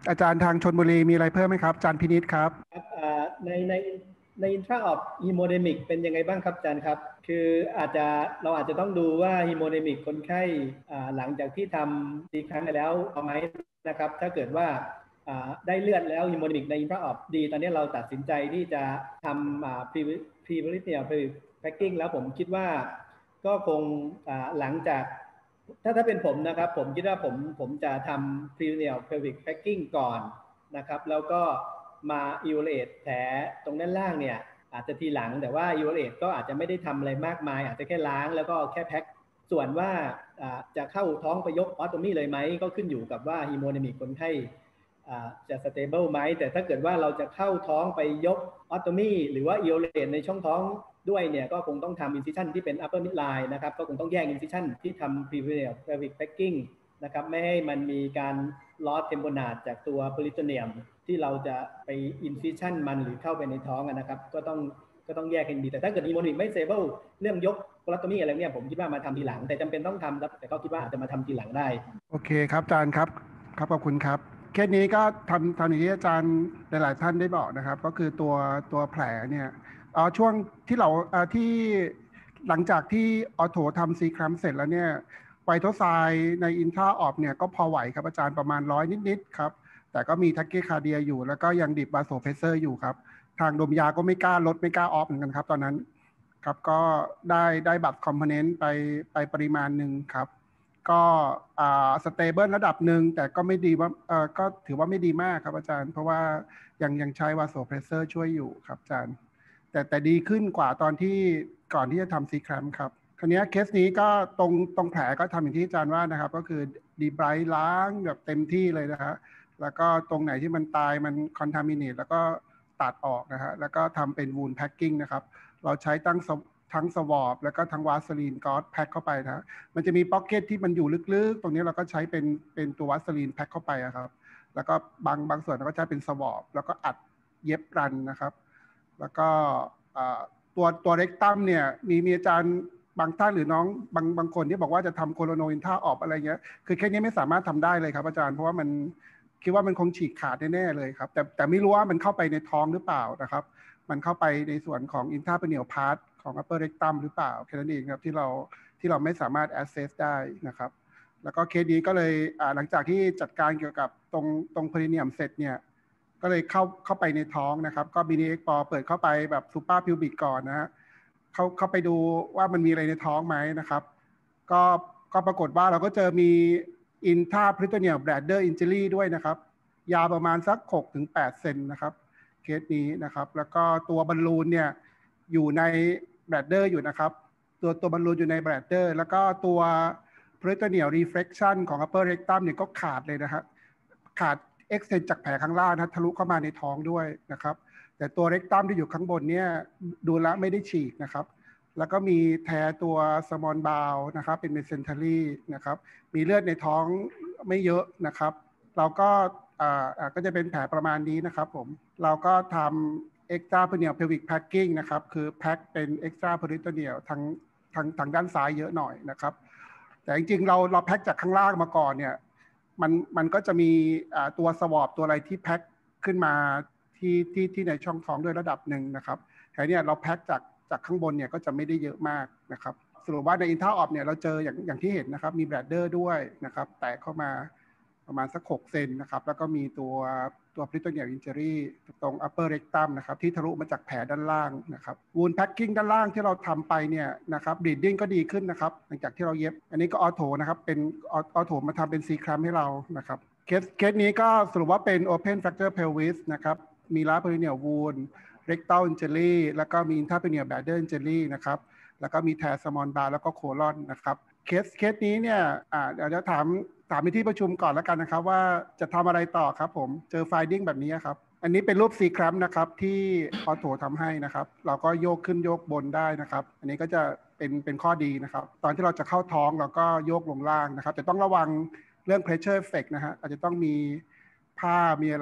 อาจารย์ทางชลบุรีมีอะไรเพิ่มไหมครับอาจารย์พินิจครับในในในอินทราออฟฮีโมเดมิกเป็นยังไงบ้างครับอาจารย์ครับคืออาจจะเราอาจจะต้องดูว่าฮีโมเดมิกคนไข้หลังจากที่ทำดีครั้งไปแล้วเอาไหมนะครับถ้าเกิดว่าได้เลือดแล้วฮีโมเดมิกในอินทราออฟดีตอนนี้เราตัดสินใจที่จะทำพรีพรีบริเนียลแพ็กกิ้งแล้วผมคิดว่าก็คงหลังจากถ้าถ้าเป็นผมนะครับผมคิดว่าผมผมจะทำ Perineal Pelvic Packing ก่อนนะครับแล้วก็มา evaluate แผลตรงด้านล่างเนี่ยอาจจะทีหลังแต่ว่า evaluate ก็อาจจะไม่ได้ทำอะไรมากมายอาจจะแค่ล้างแล้วก็แค่แพ็คส่วนว่าจะเข้าท้องไปยกออโตมีเลยไหมก็ขึ้นอยู่กับว่าฮีโมเดมิกคนไข้จะ stable ไหมแต่ถ้าเกิดว่าเราจะเข้าท้องไปยกออโตมีหรือว่า evaluate ในช่องท้องด้วยเนี่ยก็คงต้องทำ incision ที่เป็น upper midline นะครับก็คงต้องแยก incision ที่ทำ perineal pelvic packing นะครับไม่ให้มันมีการ loss tamponade จากตัว peritoneum ที่เราจะไป incision มันหรือเข้าไปในท้องนะครับก็ต้องก็ต้องแยกกันดีแต่ถ้าเกิด hemodynamic ไม่ stable เรื่องยก colostomy อะไรเนี่ยผมคิดว่ามาทำทีหลังแต่จำเป็นต้องทำครับแต่ก็คิดว่าอาจจะมาทำทีหลังได้โอเคครับอาจารย์ครับครับขอบคุณครับเคสนี้ก็ทำทำอย่างที่อาจารย์หลายๆท่านได้บอกนะครับก็คือตัวตัวแผลเนี่ยอ๋อช่วงที่เราที่หลังจากที่ออโถทำซีครัมเสร็จแล้วเนี่ยไวโทไซด์ในอินทราออฟเนี่ยก็พอไหวครับอาจารย์ประมาณร้อยนิดๆครับแต่ก็มีทักเกคาเดียอยู่แล้วก็ยังดิบบาโซเพเซอร์อยู่ครับทางดมยาก็ไม่กล้าลดไม่กล้าออฟเหมือนกันครับตอนนั้นครับก็ได้ได้บัตรคอมโพเนนต์ไปไปปริมาณหนึ่งครับก็อ่าสเตเบิลระดับหนึ่งแต่ก็ไม่ดีว่าเอ่อก็ถือว่าไม่ดีมากครับอาจารย์เพราะว่ายังยังใช้วาโซเพเซอร์ช่วยอยู่ครับอาจารย์แต่แต่ดีขึ้นกว่าตอนที่ก่อนที่จะทำซีแคมครับคราวนี้เคสนี้ก็ตรงตรงแผลก็ทำอย่างที่อาจารย์ว่านะครับก็คือดีไบรท์ล้างแบบเต็มที่เลยนะฮะแล้วก็ตรงไหนที่มันตายมันคอนทามิเนตแล้วก็ตัดออกนะฮะแล้วก็ทำเป็นวูนแพ็คกิ้งนะครับเราใช้ตั้งทั้งสวอปแล้วก็ทั้งวาสลีนก๊อซแพ็คเข้าไปนะมันจะมีพ็อกเก็ตที่มันอยู่ลึกๆตรงนี้เราก็ใช้เป็นเป็นตัววาสลีนแพ็คเข้าไปครับแล้วก็บางบางส่วนเราก็ใช้เป็นสวอปแล้วก็อัดเย็บรันนะครับแล้วก็ตัวตัวเร็กตัมเนี่ยมีมีอาจารย์บางท่านหรือน้องบางบางคนที่บอกว่าจะทำโคโลโนอินท่าออกอะไรเงี้ยคือแค่นี้ไม่สามารถทำได้เลยครับอาจารย์เพราะว่ามันคิดว่ามันคงฉีกขาดแน่ๆเลยครับแต่แต่ไม่รู้ว่ามันเข้าไปในท้องหรือเปล่านะครับมันเข้าไปในส่วนของอินทราเพเนียลพาร์ทของ upper rectum หรือเปล่าแค่นั้นเองครับที่เราที่เราไม่สามารถ assess ได้นะครับแล้วก็เคสนี้ก็เลยหลังจากที่จัดการเกี่ยวกับตรงตรง perineum เสร็จเนี่ยก็เลยเข้าเข้าไปในท้องนะครับก็ บี ดี เอ็กซ์ Pro เปิดเข้าไปแบบ super pubic ก่อนนะฮะเข้าเข้าไปดูว่ามันมีอะไรในท้องไหมนะครับก็ก็ปรากฏว่าเราก็เจอมี intraperitoneal bladder injury ด้วยนะครับยาวประมาณสัก หกถึงแปด เซนนะครับเคสนี้นะครับแล้วก็ตัวบอลลูนเนี่ยอยู่ในแบลดเดอร์อยู่นะครับตัวตัวบอลลูนอยู่ในแบลดเดอร์แล้วก็ตัว peritoneal reflection ของ upper rectum เนี่ยก็ขาดเลยนะครับขาด extend จากแผลข้างล่างนะทะลุเข้ามาในท้องด้วยนะครับแต่ตัว rectum ที่อยู่ข้างบนเนี่ยดูแลไม่ได้ฉีกนะครับแล้วก็มีแทตัว small bowel นะครับเป็น mesentery นะครับมีเลือดในท้องไม่เยอะนะครับเราก็อ่าก็จะเป็นแผลประมาณนี้นะครับผมเราก็ทำ extra peritoneal pelvic packing นะครับคือแพ็คเป็น extra peritoneal ทางทางทางด้านซ้ายเยอะหน่อยนะครับแต่จริงๆเราเราแพ็คจากข้างล่างมาก่อนเนี่ยมันมันก็จะมีตัวสวอปตัวอะไรที่แพ็คขึ้นมาที่ที่ที่ในช่องท้องด้วยระดับหนึ่งนะครับแต่เนี่ยเราแพ็คจากจากข้างบนเนี่ยก็จะไม่ได้เยอะมากนะครับสรุปว่าในอินทราออฟเนี่ยเราเจออย่างอย่างที่เห็นนะครับมีแบลดเดอร์ด้วยนะครับแตกเข้ามาประมาณสักหกเซนนะครับแล้วก็มีตัวตัว peritoneal injury ตรง upper rectum นะครับที่ทะลุมาจากแผลด้านล่างนะครับ wound packing ด้านล่างที่เราทำไปเนี่ยนะครับ bleeding ก็ดีขึ้นนะครับหลังจากที่เราเย็บอันนี้ก็ออโถนะครับเป็นออโถมาทำเป็น C clamp ให้เรานะครับเคสเคสนี้ก็สรุปว่าเป็น open fracture pelvis นะครับมี last peritoneal wound rectal injury แล้วก็มี intraperitoneal bladder injury นะครับแล้วก็มีแทสมอนบาร์แล้วก็โคลอนนะครับเคสเคสนี้เนี่ยอ่าเดี๋ยวจะถามถามในที่ประชุมก่อนแล้วกันนะครับว่าจะทำอะไรต่อครับผมเจอ finding แบบนี้ครับอันนี้เป็นรูป C clamp นะครับที่ออโถทำให้นะครับเราก็โยกขึ้นโยกบนได้นะครับอันนี้ก็จะเป็นเป็นข้อดีนะครับตอนที่เราจะเข้าท้องเราก็โยกลงล่างนะครับแต่ต้องระวังเรื่อง pressure effect นะฮะอาจจะต้องมีผ้ามีอะไร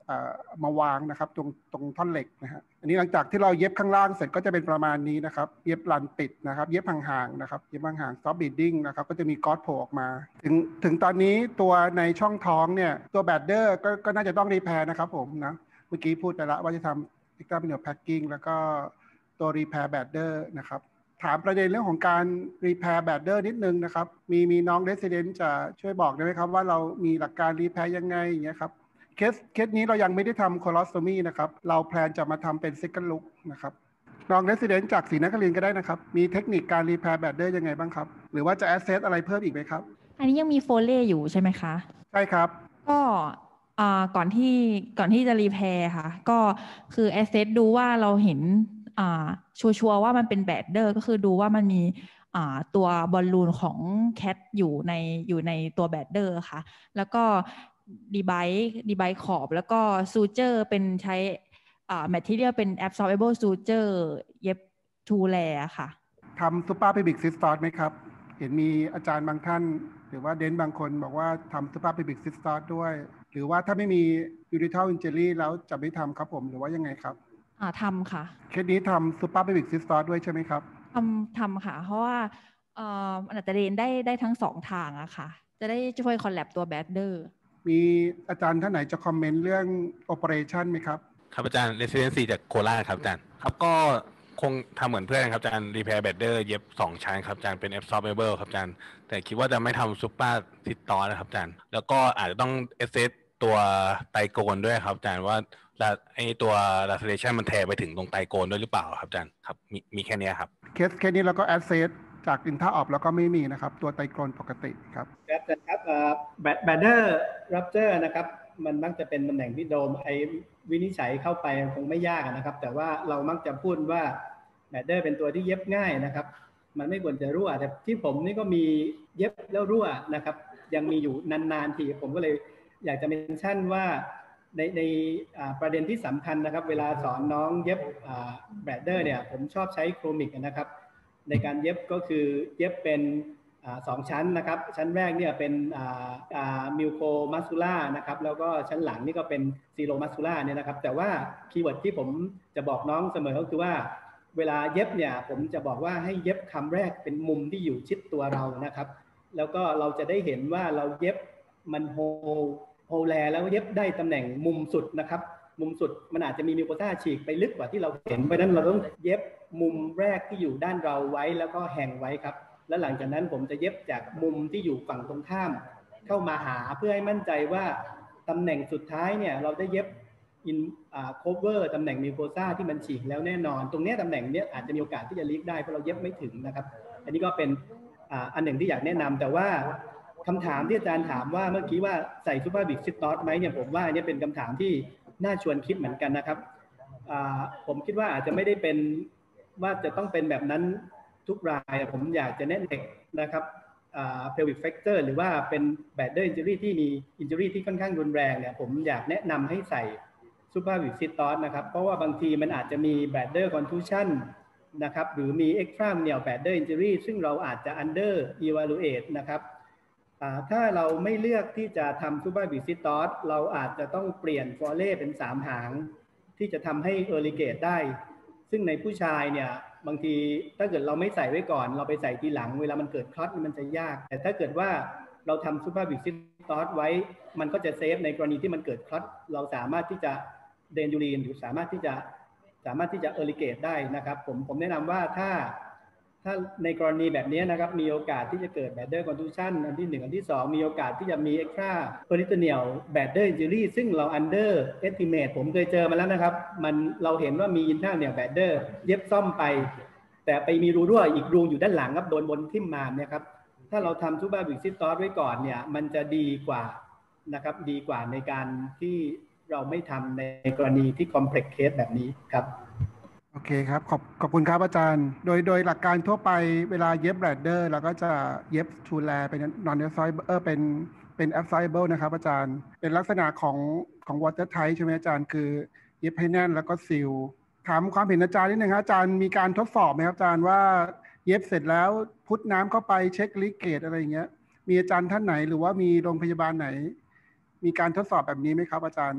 มาวางนะครับตรงตรงท่อนเหล็กนะฮะอันนี้หลังจากที่เราเย็บข้างล่างเสร็จก็จะเป็นประมาณนี้นะครับเย็บรันปิดนะครับเย็บห่างๆนะครับเย็บห่างๆซอฟต์บีดดิ้งนะครับก็จะมีก๊อตโผล่ออกมาถึงถึงตอนนี้ตัวในช่องท้องเนี่ยตัวแบดเดอร์ก็ก็น่าจะต้องรีแพร์นะครับผมนะเมื่อกี้พูดไปแล้วว่าจะทำ extra manual packing แล้วก็ตัว repair badder นะครับถามประเด็นเรื่องของการ repair badder นิดนึงนะครับมีมีน้อง resident จะช่วยบอกได้ไหมครับว่าเรามีหลักการ repair ยังไงอย่างเงี้ยครับเคสเคสนี้เรายังไม่ได้ทำ colostomy นะครับเราแพลนจะมาทำเป็น second look นะครับน้อง resident จากศรีนครินทร์ก็ได้นะครับมีเทคนิคการ repair badder ยังไงบ้างครับหรือว่าจะ assess อะไรเพิ่มอีกไหมครับอันนี้ยังมีโฟเล่อยู่ใช่ไหมคะใช่ครับก็ก่อนที่ก่อนที่จะ repair ค่ะก็คือ assess ดูว่าเราเห็นชัวร์ๆว่ามันเป็นแบดเดอร์ก็คือดูว่ามันมีตัวบอลลูนของแคทอยู่ในอยู่ในตัวแบดเดอร์ค่ะแล้วก็ดีไบค์ดีไบค์ขอบแล้วก็ซูเจอร์เป็นใช้แมททีเรียลเป็น absorbable suture เย็บทูแลค่ะทำซูเปอร์พิบิกซิสตอสไหมครับเห็นมีอาจารย์บางท่านหรือว่าเดนบางคนบอกว่าทำซูเปอร์พิบิกซิสตอสด้วยหรือว่าถ้าไม่มียูริทัลอินเจอรี่แล้วจะไม่ทำครับผมหรือว่ายังไงครับอ่าทำค่ะเคสนี้ทำซูเปอร์พิบิกซิสตอสด้วยใช่ไหมครับทำทำค่ะเพราะว่าเอ่อมันอาจจะเรียนได้ได้ทั้งสองทางอะค่ะจะได้ช่วยคอลแลบตัวแบดเดอร์มีอาจารย์ท่านไหนจะคอมเมนต์เรื่อง operation ไหมครับครับอาจารย์ residency จากโคราชครับอาจารย์ครับก็คงทำเหมือนเพื่อนครับอาจารย์ repair badder เย็บสองชั้นครับอาจารย์เป็น absorbable ครับอาจารย์แต่คิดว่าจะไม่ทำ super systot นะครับอาจารย์แล้วก็อาจจะต้อง assess ตัวไตโกนด้วยครับอาจารย์ว่าไอตัว laceration มันแทไปถึงตรงไตโกนด้วยหรือเปล่าครับอาจารย์ครับมีมีแค่นี้ครับเคสแค่นี้เราก็ assess จากอินท่าออฟแล้วก็ไม่มีนะครับตัวไตโกนปกติครับครับอาจารย์ครับแบดเดอร์รับเจอร์นะครับมันมักจะเป็นตำแหน่งที่โดมไอวินิจฉัยเข้าไปคงไม่ยากนะครับแต่ว่าเรามักจะพูดว่าแบดเดอร์เป็นตัวที่เย็บง่ายนะครับมันไม่ควรจะรั่วแต่ที่ผมนี่ก็มีเย็บแล้วรั่วนะครับยังมีอยู่นานๆทีผมก็เลยอยากจะเมนชั่นว่าในในประเด็นที่สำคัญนะครับเวลาสอนน้องเย็บแบดเดอร์เนี่ยผมชอบใช้โครมิกนะครับในการเย็บก็คือเย็บเป็นสองชั้นนะครับชั้นแรกเนี่ยเป็นมิวโคมัสคูล่านะครับแล้วก็ชั้นหลังนี่ก็เป็นซีโรมัสคูล่าเนี่ยนะครับแต่ว่าคีย์เวิร์ดที่ผมจะบอกน้องเสมอก็คือว่าเวลาเย็บเนี่ยผมจะบอกว่าให้เย็บคำแรกเป็นมุมที่อยู่ชิดตัวเรานะครับแล้วก็เราจะได้เห็นว่าเราเย็บมันโฮโฮแลแล้วเย็บได้ตำแหน่งมุมสุดนะครับมุมสุดมันอาจจะมีมิวโคซ่าฉีกไปลึกกว่าที่เราเห็นเพราะนั้นเราต้องเย็บมุมแรกที่อยู่ด้านเราไว้แล้วก็แห่งไว้ครับแล้วหลังจากนั้นผมจะเย็บจากมุมที่อยู่ฝั่งตรงข้ามเข้ามาหาเพื่อให้มั่นใจว่าตำแหน่งสุดท้ายเนี่ยเราได้เย็บอินอ่า cover ตำแหน่งมิวโคซ่าที่มันฉีกแล้วแน่นอนตรงนี้ตำแหน่งเนี้ยอาจจะมีโอกาสที่จะลีกได้เพราะเราเย็บไม่ถึงนะครับอันนี้ก็เป็นอ่าอันหนึ่งที่อยากแนะนำแต่ว่าคำถามที่อาจารย์ถามว่าเมื่อกี้ว่าใส่ซูเปอร์บิกซิสตอสไหมเนี่ยผมว่าอันนี้เป็นคำถามที่น่าชวนคิดเหมือนกันนะครับผมคิดว่าอาจจะไม่ได้เป็นว่าจะต้องเป็นแบบนั้นทุกรายผมอยากจะแนะนำนะครับ pelvic fracture หรือว่าเป็น bladder injury ที่มี injury ที่ค่อนข้างรุนแรงเนี่ยผมอยากแนะนำให้ใส่ suprapubic systot นะครับเพราะว่าบางทีมันอาจจะมี bladder contusion นะครับหรือมี extra manual bladder injury ซึ่งเราอาจจะ under evaluate นะครับถ้าเราไม่เลือกที่จะทำ suprapubic systot เราอาจจะต้องเปลี่ยน Foley เป็นสามหางที่จะทำให้ early gate ได้ซึ่งในผู้ชายเนี่ยบางทีถ้าเกิดเราไม่ใส่ไว้ก่อนเราไปใส่ทีหลังเวลามันเกิดคลอตมันจะยากแต่ถ้าเกิดว่าเราทำซูเปอร์บิกซิสตอสไว้มันก็จะเซฟในกรณีที่มันเกิดคลอตเราสามารถที่จะเดนยูรีนหรือสามารถที่จะสามารถที่จะเออริเกตได้นะครับผมผมแนะนำว่าถ้าถ้าในกรณีแบบนี้นะครับมีโอกาสที่จะเกิดแบดเดอร์คอนทูชันอันที่หนึ่งอันที่สองมีโอกาสที่จะมีเอ็กซ์ตร้าเพอริโทเนียลแบดเดอร์อินจูรี่ซึ่งเราอันเดอร์เอสติเมตผมเคยเจอมาแล้วนะครับมันเราเห็นว่ามีอินท่าเนี่ยแบดเดอร์เย็บซ่อมไปแต่ไปมีรูรั่วอีกรูอยู่ด้านหลังครับโดนบนทิ่มมาเนี่ยครับถ้าเราทำซูเปอร์บิกซิสตอสไว้ก่อนเนี่ยมันจะดีกว่านะครับดีกว่าในการที่เราไม่ทำในกรณีที่คอมเพล็กซ์เคสแบบนี้ครับโอเคครับขอบขอบคุณครับอาจารย์โดยโดยหลักการทั่วไปเวลาเย็บแบดเดอร์เราก็จะเย็บทูแลเป็น non absorbable เออเป็นเป็น absorbable นะครับอาจารย์เป็นลักษณะของของ water tight ใช่ไหมอาจารย์คือเย็บให้แน่นแล้วก็ซีลถามความเห็นอาจารย์นิดนึงครับอาจารย์มีการทดสอบไหมครับอาจารย์ว่าเย็บเสร็จแล้วพุทน้ำเข้าไปเช็คลีกเกจอะไรอย่างเงี้ยมีอาจารย์ท่านไหนหรือว่ามีโรงพยาบาลไหนมีการทดสอบแบบนี้ไหมครับอาจารย์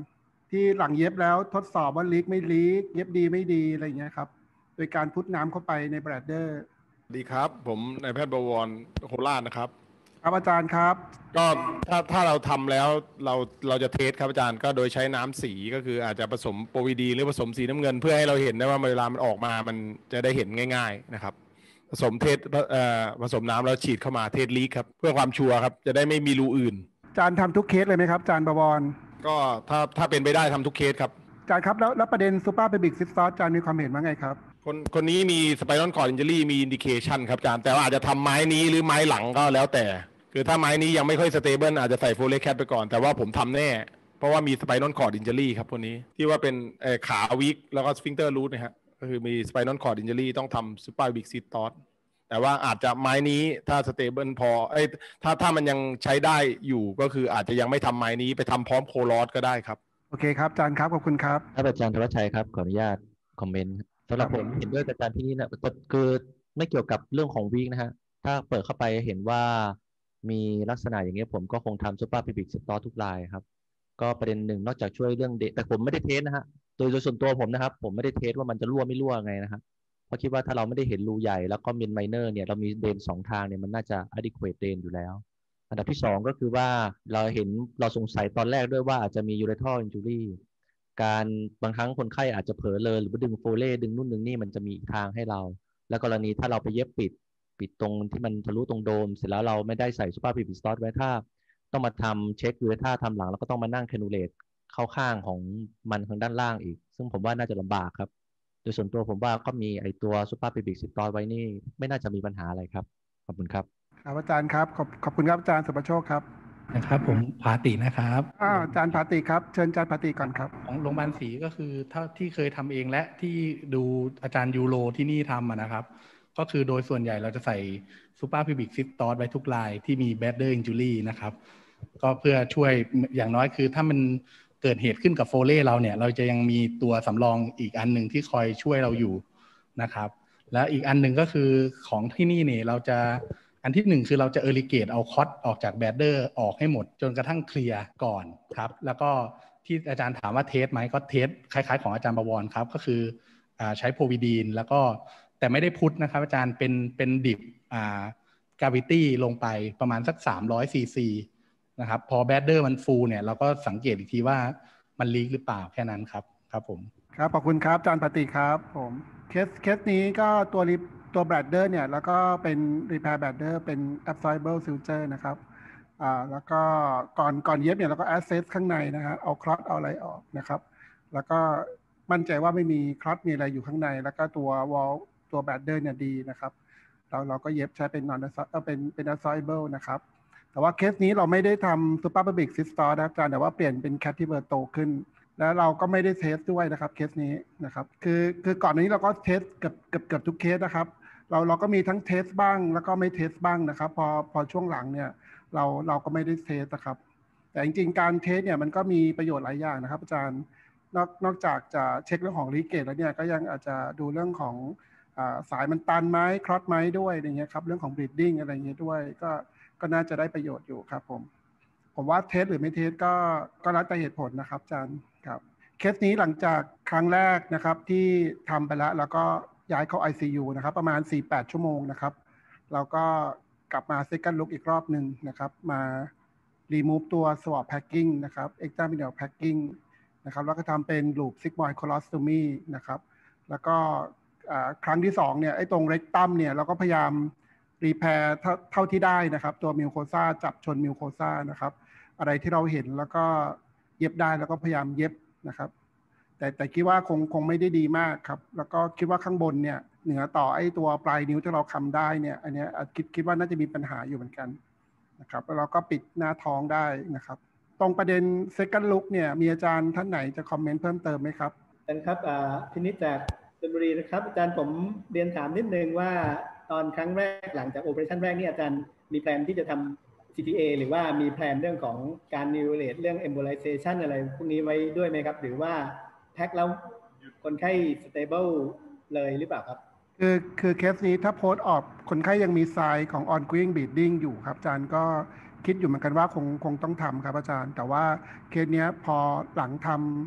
ที่หลังเย็บแล้วทดสอบว่าลีกไม่ลีกเย็บดีไม่ดีอะไรอย่างเงี้ยครับโดยการพุทน้ำเข้าไปในแบรดเดอร์ดีครับผมนายแพทย์บวรโคราชนะครับครับอาจารย์ครับก็ถ้าถ้าเราทำแล้วเราเราจะเทสครับอาจารย์ก็โดยใช้น้ำสีก็คืออาจจะผสมโปรวีดีหรือผสมสีน้ำเงินเพื่อให้เราเห็นได้ว่าเวลามันออกมามันจะได้เห็นง่ายๆนะครับผสมเทสเอ่อผสมน้ำแล้วฉีดเข้ามาเทสลีกครับเพื่อความชัวร์ครับจะได้ไม่มีรูอื่นอาจารย์ทำทุกเคสเลยไหมครับอาจารย์บวรก็ถ้าถ้าเป็นไปได้ทำทุกเคสครับอาจารย์ครับแล้วแล้วประเด็นซูเปอร์เพบิกซิสตอสอาจารย์มีความเห็นว่าไงครับคนคนนี้มีสไปนอลคอร์ดอินเจอรี่มีอินดิเคชันครับอาจารย์แต่ว่าอาจจะทำไม้นี้หรือไม้หลังก็แล้วแต่คือถ้าไม้นี้ยังไม่ค่อยสเตเบิลอาจจะใส่โฟเลแคทไปก่อนแต่ว่าผมทำแน่เพราะว่ามีสไปนอลคอร์ดอินเจอรี่ครับคนนี้ที่ว่าเป็นขาวิกแล้วก็สฟิงเตอร์รูทนะฮะก็คือมีสไปนอลคอร์ดอินเจอรี่ต้องทำซูเปอร์บิกซิสตอสแต่ว่าอาจจะไม้นี้ถ้าสเตเบิลพอเอ้ยถ้าถ้ามันยังใช้ได้อยู่ก็คืออาจจะยังไม่ทำไม้นี้ไปทำพร้อมโคลอสก็ได้ครับโอเคครับอาจารย์ครับขอบคุณครับท่านอาจารย์ธวัชชัยครับขออนุญาตคอมเมนต์สำหรับผมเห็นด้วยกับอาจารย์ที่นี่นะคือไม่เกี่ยวกับเรื่องของวีคนะฮะถ้าเปิดเข้าไปเห็นว่ามีลักษณะอย่างเงี้ยผมก็คงทำซูเปอร์พิบิกสตอร์ทุกรายครับก็ประเด็นหนึ่งนอกจากช่วยเรื่องเดทแต่ผมไม่ได้เทสนะฮะโดยโดยส่วนตัวผมนะครับผมไม่ได้เทสว่ามันจะรั่วไม่รั่วไงนะครับเพราะคิดว่าถ้าเราไม่ได้เห็นรูใหญ่แล้วก็มีไมเนอร์เนี่ยเรามีเดนสองทางเนี่ยมันน่าจะ adequate เดนอยู่แล้วอันดับที่สองก็คือว่าเราเห็นเราสงสัยตอนแรกด้วยว่าอาจจะมี ureteral injury การบางครั้งคนไข้อาจจะเผลอเลยหรือว่าดึงโฟเล่ดึงนู่นดึงนี่มันจะมีอีกทางให้เราและกรณีถ้าเราไปเย็บปิดปิดตรงที่มันทะลุตรงโดมเสร็จแล้วเราไม่ได้ใส่ซูเปอร์พิบิกสตอสไว้ถ้าต้องมาทำเช็คหรือถ้าทำหลังแล้วก็ต้องมานั่งแคนูเลตเข้าข้างของมันทางด้านล่างอีกซึ่งผมว่าน่าจะลำบากครับโดยส่วนตัวผมว่าก็มีไอตัวซูเปอร์พิบิกสตอสไว้นี่ไม่น่าจะมีปัญหาอะไรครับขอบคุณครับครับอาจารย์ครับขอบขอบคุณครับอาจารย์สุประโชคครับนะครับผมภาตินะครับอ้าวอาจารย์ภาติครับเชิญอาจารย์ภาติก่อนครับของโรงพยาบาลศรีก็คือเท่าที่เคยทำเองและที่ดูอาจารย์ยูโรที่นี่ทำนะครับก็คือโดยส่วนใหญ่เราจะใส่ซูเปอร์พิบิกซิสตอสไว้ทุกรายที่มีแบดเดอร์อินจูรี่นะครับก็เพื่อช่วยอย่างน้อยคือถ้ามันเกิดเหตุขึ้นกับโฟเล่เราเนี่ยเราจะยังมีตัวสำรองอีกอันหนึ่งที่คอยช่วยเราอยู่นะครับและอีกอันหนึ่งก็คือของที่นี่เนี่ยเราจะอันที่หนึ่งคือเราจะเออริเกตเอาคอตออกจากแบดเดอร์ออกให้หมดจนกระทั่งเคลียร์ก่อนครับแล้วก็ที่อาจารย์ถามว่าเทสไหมก็เทสคล้ายๆของอาจารย์ประวรครับก็คืออ่าใช้โพวิดีนแล้วก็แต่ไม่ได้พุทนะครับอาจารย์เป็นเป็นดิบอ่ากราวิตี้ลงไปประมาณสักสามร้อยซีซีนะครับพอแบดเดอร์มันฟูลเนี่ยเราก็สังเกตอีกทีว่ามันลีกหรือเปล่าแค่นั้นครับครับผมครับขอบคุณครับอาจารย์ปฏิครับผมเคสเคสนี้ก็ตัวรีตัวแบดเดอร์เนี่ยแล้วก็เป็น repair bladder เป็น absorbable suture นะครับอ่าแล้วก็ก่อนก่อนเย็บเนี่ยเราก็ assess ข้างในนะฮะเอาคลอตเอาอะไรออกนะครับแล้วก็มั่นใจว่าไม่มีคลอตมีอะไรอยู่ข้างในแล้วก็ตัว wall ตัว bladder เนี่ยดีนะครับเราเราก็เย็บใช้เป็น non เอ่อเป็นเป็น absorbable นะครับแต่ว่าเคสนี้เราไม่ได้ทำ super pubic cyst นะอาจารย์แต่ว่าเปลี่ยนเป็น cantilever โตขึ้นแล้วเราก็ไม่ได้เทสด้วยนะครับเคสนี้นะครับคือคือก่อนนี้เราก็เทสเกือบเกือบเกือบทุกเคสนะครับเราเราก็มีทั้งเทสบ้างแล้วก็ไม่เทสบ้างนะครับพอพอช่วงหลังเนี่ยเราเราก็ไม่ได้เทสนะครับแต่จริงๆการเทสเนี่ยมันก็มีประโยชน์หลายอย่างนะครับอาจารย์นอกนอกจากจะเช็คเรื่องของลีเกจแล้วเนี่ยก็ยังอาจจะดูเรื่องของอ่าสายมันตันไหมคลอตไหมด้วยอย่างเงี้ยครับเรื่องของ bleeding อะไรอย่างเงี้ยด้วยก็ก็น่าจะได้ประโยชน์อยู่ครับผมผมว่าเทสหรือไม่เทสก็ก็แล้วแต่เหตุผลนะครับอาจารย์ครับเคสนี้หลังจากครั้งแรกนะครับที่ทำไปแล้วแล้วก็ย้ายเข้า ไอ ซี ยู นะครับประมาณ สี่ถึงแปด ชั่วโมงนะครับแล้วก็กลับมา second look อีกรอบหนึ่งนะครับมา remove ตัว swab packing นะครับ extramural packing นะครับแล้วก็ทำเป็น loop sigmoid colostomy นะครับแล้วก็ครั้งที่สองเนี่ยไอ้ตรง rectum เนี่ยเราก็พยายาม repair เท่าที่ได้นะครับตัว mucosa จับชน mucosa นะครับอะไรที่เราเห็นแล้วก็เย็บได้แล้วก็พยายามเย็บนะครับแต่แต่คิดว่าคงคงไม่ได้ดีมากครับแล้วก็คิดว่าข้างบนเนี่ยเหนือต่อไอ้ตัวปลายนิ้วที่เราคำได้เนี่ยอันนี้คิดคิดว่าน่าจะมีปัญหาอยู่เหมือนกันนะครับแล้วเราก็ปิดหน้าท้องได้นะครับตรงประเด็น second look เนี่ยมีอาจารย์ท่านไหนจะคอมเมนต์เพิ่มเติมไหมครับอาจารย์ครับพินิจจากชลบุรีนะครับอาจารย์ผมเรียนถามนิดนึงว่าตอนครั้งแรกหลังจากโอเปอเรชั่นแรกนี่อาจารย์มีแผนที่จะทำ ซี ที เอ หรือว่ามีแผนเรื่องของการ nivellate เรื่อง embolization อะไรพวกนี้ไว้ด้วยไหมครับหรือว่าแพ็คแล้วคนไข้ stable เลยหรือเปล่าครับคือคือเคสนี้ถ้าโพสต์ออกคนไข้ยังมีไซน์ของ ongoing bleeding อยู่ครับอาจารย์ก็คิดอยู่เหมือนกันว่าคงคงต้องทำครับอาจารย์แต่ว่าเคสนี้พอหลังท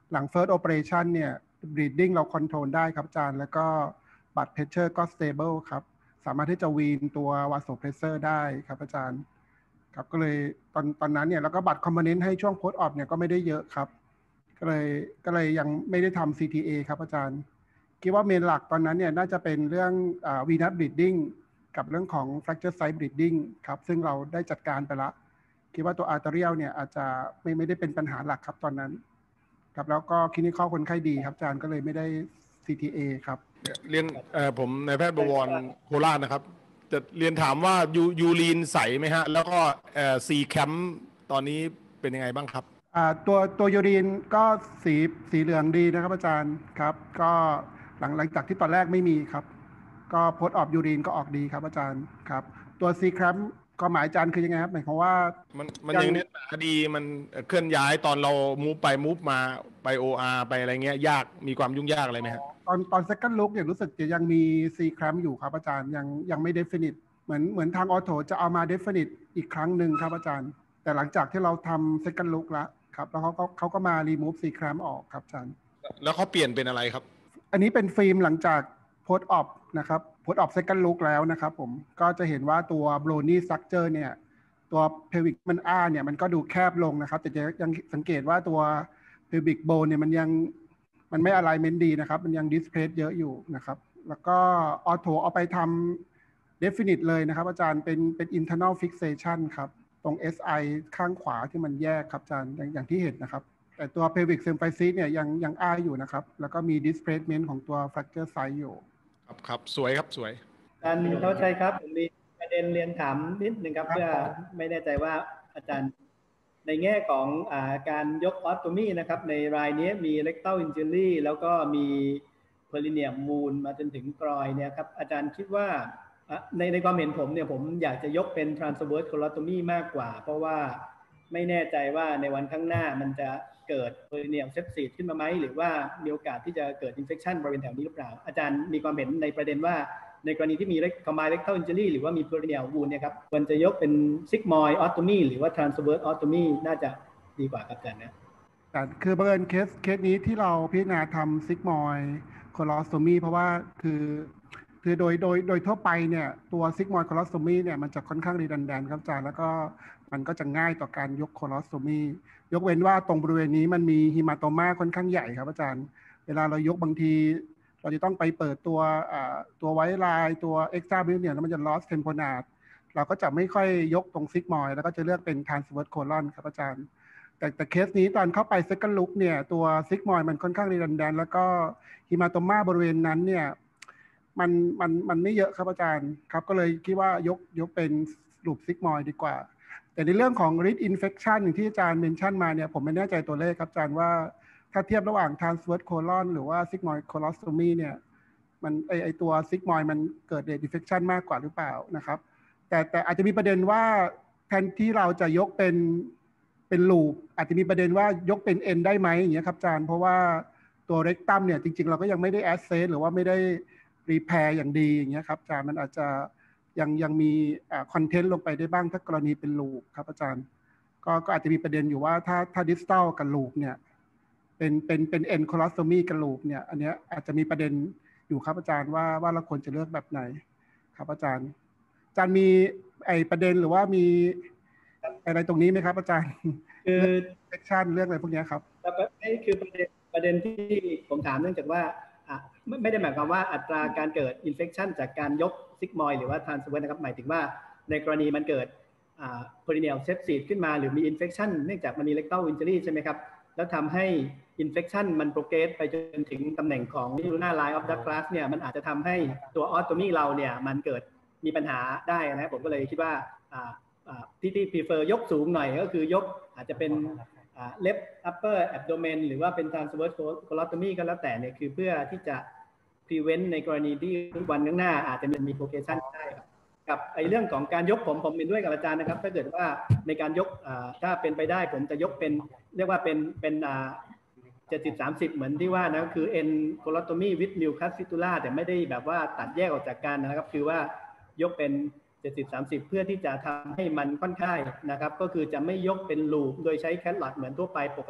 หลัง first operation เนี่ย bleeding เรา control ได้ครับอาจารย์แล้วก็ blood pressure ก็ stable ครับสามารถที่จะวีนตัว vasopressor ได้ครับอาจารย์ครับก็เลยตอนตอนนั้นเนี่ยแล้วก็บัตร component ให้ช่วง post op เนี่ยก็ไม่ได้เยอะครับก็เลยก็เลยยังไม่ได้ทำ ซี ที เอ ครับอาจารย์คิดว่าเมนหลักตอนนั้นเนี่ยน่าจะเป็นเรื่องอ่า venous bleeding กับเรื่องของ fracture site bleeding ครับซึ่งเราได้จัดการไปละคิดว่าตัว arterial เนี่ยอาจจะไม่ไม่ได้เป็นปัญหาหลักครับตอนนั้นครับแล้วก็ clinical คนไข้ดีครับอาจารย์ก็เลยไม่ได้ ซี ที เอ ครับเรียนเอ่อผมนายแพทย์บวรโคราชนะครับจะเรียนถามว่ายูยูรีนใสไหมฮะแล้วก็เอ่อซีแคมตอนนี้เป็นยังไงบ้างครับอ่าตัวตัวยูรีนก็สีสีเหลืองดีนะครับอาจารย์ครับก็หลังหลังจากที่ตอนแรกไม่มีครับก็โพสต์ออฟยูรีนก็ออกดีครับอาจารย์ครับตัวซีแคมก็หมายอาจารย์คือยังไงครับหมายความว่ามันมันยังเนื้อหนาดีมันเคลื่อนย้ายตอนเรามูฟไปมูฟมาไป โอ อาร์ ไปอะไรเงี้ยยากมีความยุ่งยากอะไรไหมครับตอนตอน second look เนี่ยรู้สึกจะยังมีซีแคมอยู่ครับอาจารย์ยังยังไม่ definite เหมือนเหมือนทางออโถจะเอามา definite อีกครั้งหนึ่งครับอาจารย์แต่หลังจากที่เราทำ second look แล้วครับแล้วเขาก็เขาก็มา remove ซีแคมออกครับอาจารย์แล้วเขาเปลี่ยนเป็นอะไรครับอันนี้เป็นฟิล์มหลังจาก post op นะครับ post op second look แล้วนะครับผมก็จะเห็นว่าตัว Brownie structure เนี่ยตัว pelvic มันอ้าเนี่ยมันก็ดูแคบลงนะครับแต่จะยังสังเกตว่าตัว pelvic bone เนี่ยมันยังมันไม่ alignment ดีนะครับมันยัง displace เยอะอยู่นะครับแล้วก็ออโถเอาไปทำ definite เลยนะครับอาจารย์เป็นเป็น internal fixation ครับตรง เอส ไอ ข้างขวาที่มันแยกครับอาจารย์อย่างที่เห็นนะครับแต่ตัว pelvic symphysis เนี่ยยังยังอ้าอยู่นะครับแล้วก็มี displacement ของตัว fracture site อยู่ครับครับสวยครับสวยอาจารย์เข้าใจครับผมมีประเด็นเรียนถามนิดนึงครับเพื่อไม่แน่ใจว่าอาจารย์ในแง่ของอ่าการยกออสโตมีนะครับในรายนี้มี rectal injury แล้วก็มี perineum wound มาจนถึงกรอยเนี่ยครับอาจารย์คิดว่าในในความเห็นผมเนี่ยผมอยากจะยกเป็น transverse colostomy มากกว่าเพราะว่าไม่แน่ใจว่าในวันข้างหน้ามันจะเกิด perineum sepsis ขึ้นมาไหมหรือว่ามีโอกาสที่จะเกิด infection บริเวณแถวนี้หรือเปล่าอาจารย์มีความเห็นในประเด็นว่าในกรณีที่มี combined rectal injury หรือว่ามี perineal wound เนี่ยครับควรจะยกเป็น sigmoid ostomy หรือว่า transverse ostomy น่าจะดีกว่าครับอาจารย์นะคือบังเอิญเคสเคสนี้ที่เราพิจารณาทำ sigmoid colostomy เพราะว่าคือคือโดยโดยโดยทั่วไปเนี่ยตัว sigmoid colostomy เนี่ยมันจะค่อนข้าง redundant ครับอาจารย์แล้วก็มันก็จะง่ายต่อการยก colostomy ยกเว้นว่าตรงบริเวณนี้มันมี hematoma ค่อนข้างใหญ่ครับอาจารย์เวลาเรายกบางทีเราจะต้องไปเปิดตัวตัวไวท์ไลน์ตัว extra bridge เนี่ยแล้วมันจะ loss tamponade เราก็จะไม่ค่อยยกตรง sigmoid แล้วก็จะเลือกเป็น transverse colon ครับอาจารย์แต่แต่เคสนี้ตอนเข้าไป second look เนี่ยตัว sigmoid มันค่อนข้าง redundant แล้วก็ hematoma บริเวณนั้นเนี่ยมันมันมันไม่เยอะครับอาจารย์ครับก็เลยคิดว่ายกยกเป็นรูป sigmoid ดีกว่าแต่ในเรื่องของ risk infection อย่างที่อาจารย์เมนชั่นมาเนี่ยผมไม่แน่ใจตัวเลขครับอาจารย์ว่าถ้าเทียบระหว่าง transverse colon หรือว่า sigmoid colostomy เนี่ยมันไอไอตัว sigmoid มันเกิด rate infection มากกว่าหรือเปล่านะครับแต่แต่อาจจะมีประเด็นว่าแทนที่เราจะยกเป็นเป็นลูปอาจจะมีประเด็นว่ายกเป็น n ได้ไหมอย่างเงี้ยครับอาจารย์เพราะว่าตัว rectum เนี่ยจริงๆเราก็ยังไม่ได้ assess หรือว่าไม่ได้ repair อย่างดีอย่างเงี้ยครับอาจารย์มันอาจจะยังยังมีคอนเทนต์ลงไปได้บ้างถ้ากรณีเป็นลูปครับอาจารย์ก็ก็อาจจะมีประเด็นอยู่ว่าถ้าถ้า distal กับลูปเนี่ยเป็นเป็นเป็น end colostomy กับลูปเนี่ยอันเนี้ยอาจจะมีประเด็นอยู่ครับอาจารย์ว่าว่าเราควรจะเลือกแบบไหนครับอาจารย์อาจารย์มีไอประเด็นหรือว่ามีอะไรตรงนี้ไหมครับอาจารย์คือ section เรื่องอะไรพวกนี้ครับนี่คือประเด็นประเด็นที่ผมถามเนื่องจากว่าไม่ได้หมายความว่าอัตราการเกิด infection จากการยก sigmoid หรือว่า transverse นะครับหมายถึงว่าในกรณีมันเกิด perineal sepsis ขึ้นมาหรือมี infection เนื่องจากมันมี rectal injury ใช่ไหมครับแล้วทำให้ infection มัน progress ไปจนถึงตำแหน่งของ ulnar line of Douglas เนี่ยมันอาจจะทำให้ตัว ostomy เราเนี่ยมันเกิดมีปัญหาได้นะครับผมก็เลยคิดว่าที่ที่ prefer ยกสูงหน่อยก็คือยกอาจจะเป็นleft upper abdomen หรือว่าเป็น transverse colostomy ก็แล้วแต่เนี่ยคือเพื่อที่จะ prevent ในกรณีที่วันข้างหน้าอาจจะมี progression ได้ครับกับไอ้เรื่องของการยกผมผมเป็นด้วยกับอาจารย์นะครับถ้าเกิดว่าในการยกถ้าเป็นไปได้ผมจะยกเป็นเรียกว่าเป็นเป็นเจ็ดสิบ สามสิบเหมือนที่ว่านะคือ end colostomy with mucus fistula แต่ไม่ได้แบบว่าตัดแยกออกจากกันนะครับคือว่ายกเป็นเจ็ดสิบ สามสิบเพื่อที่จะทำให้มันค่อนข้างนะครับก็คือจะไม่ยกเป็นลูปโดยใช้แคทลอตเหมือนทั่วไปปกติ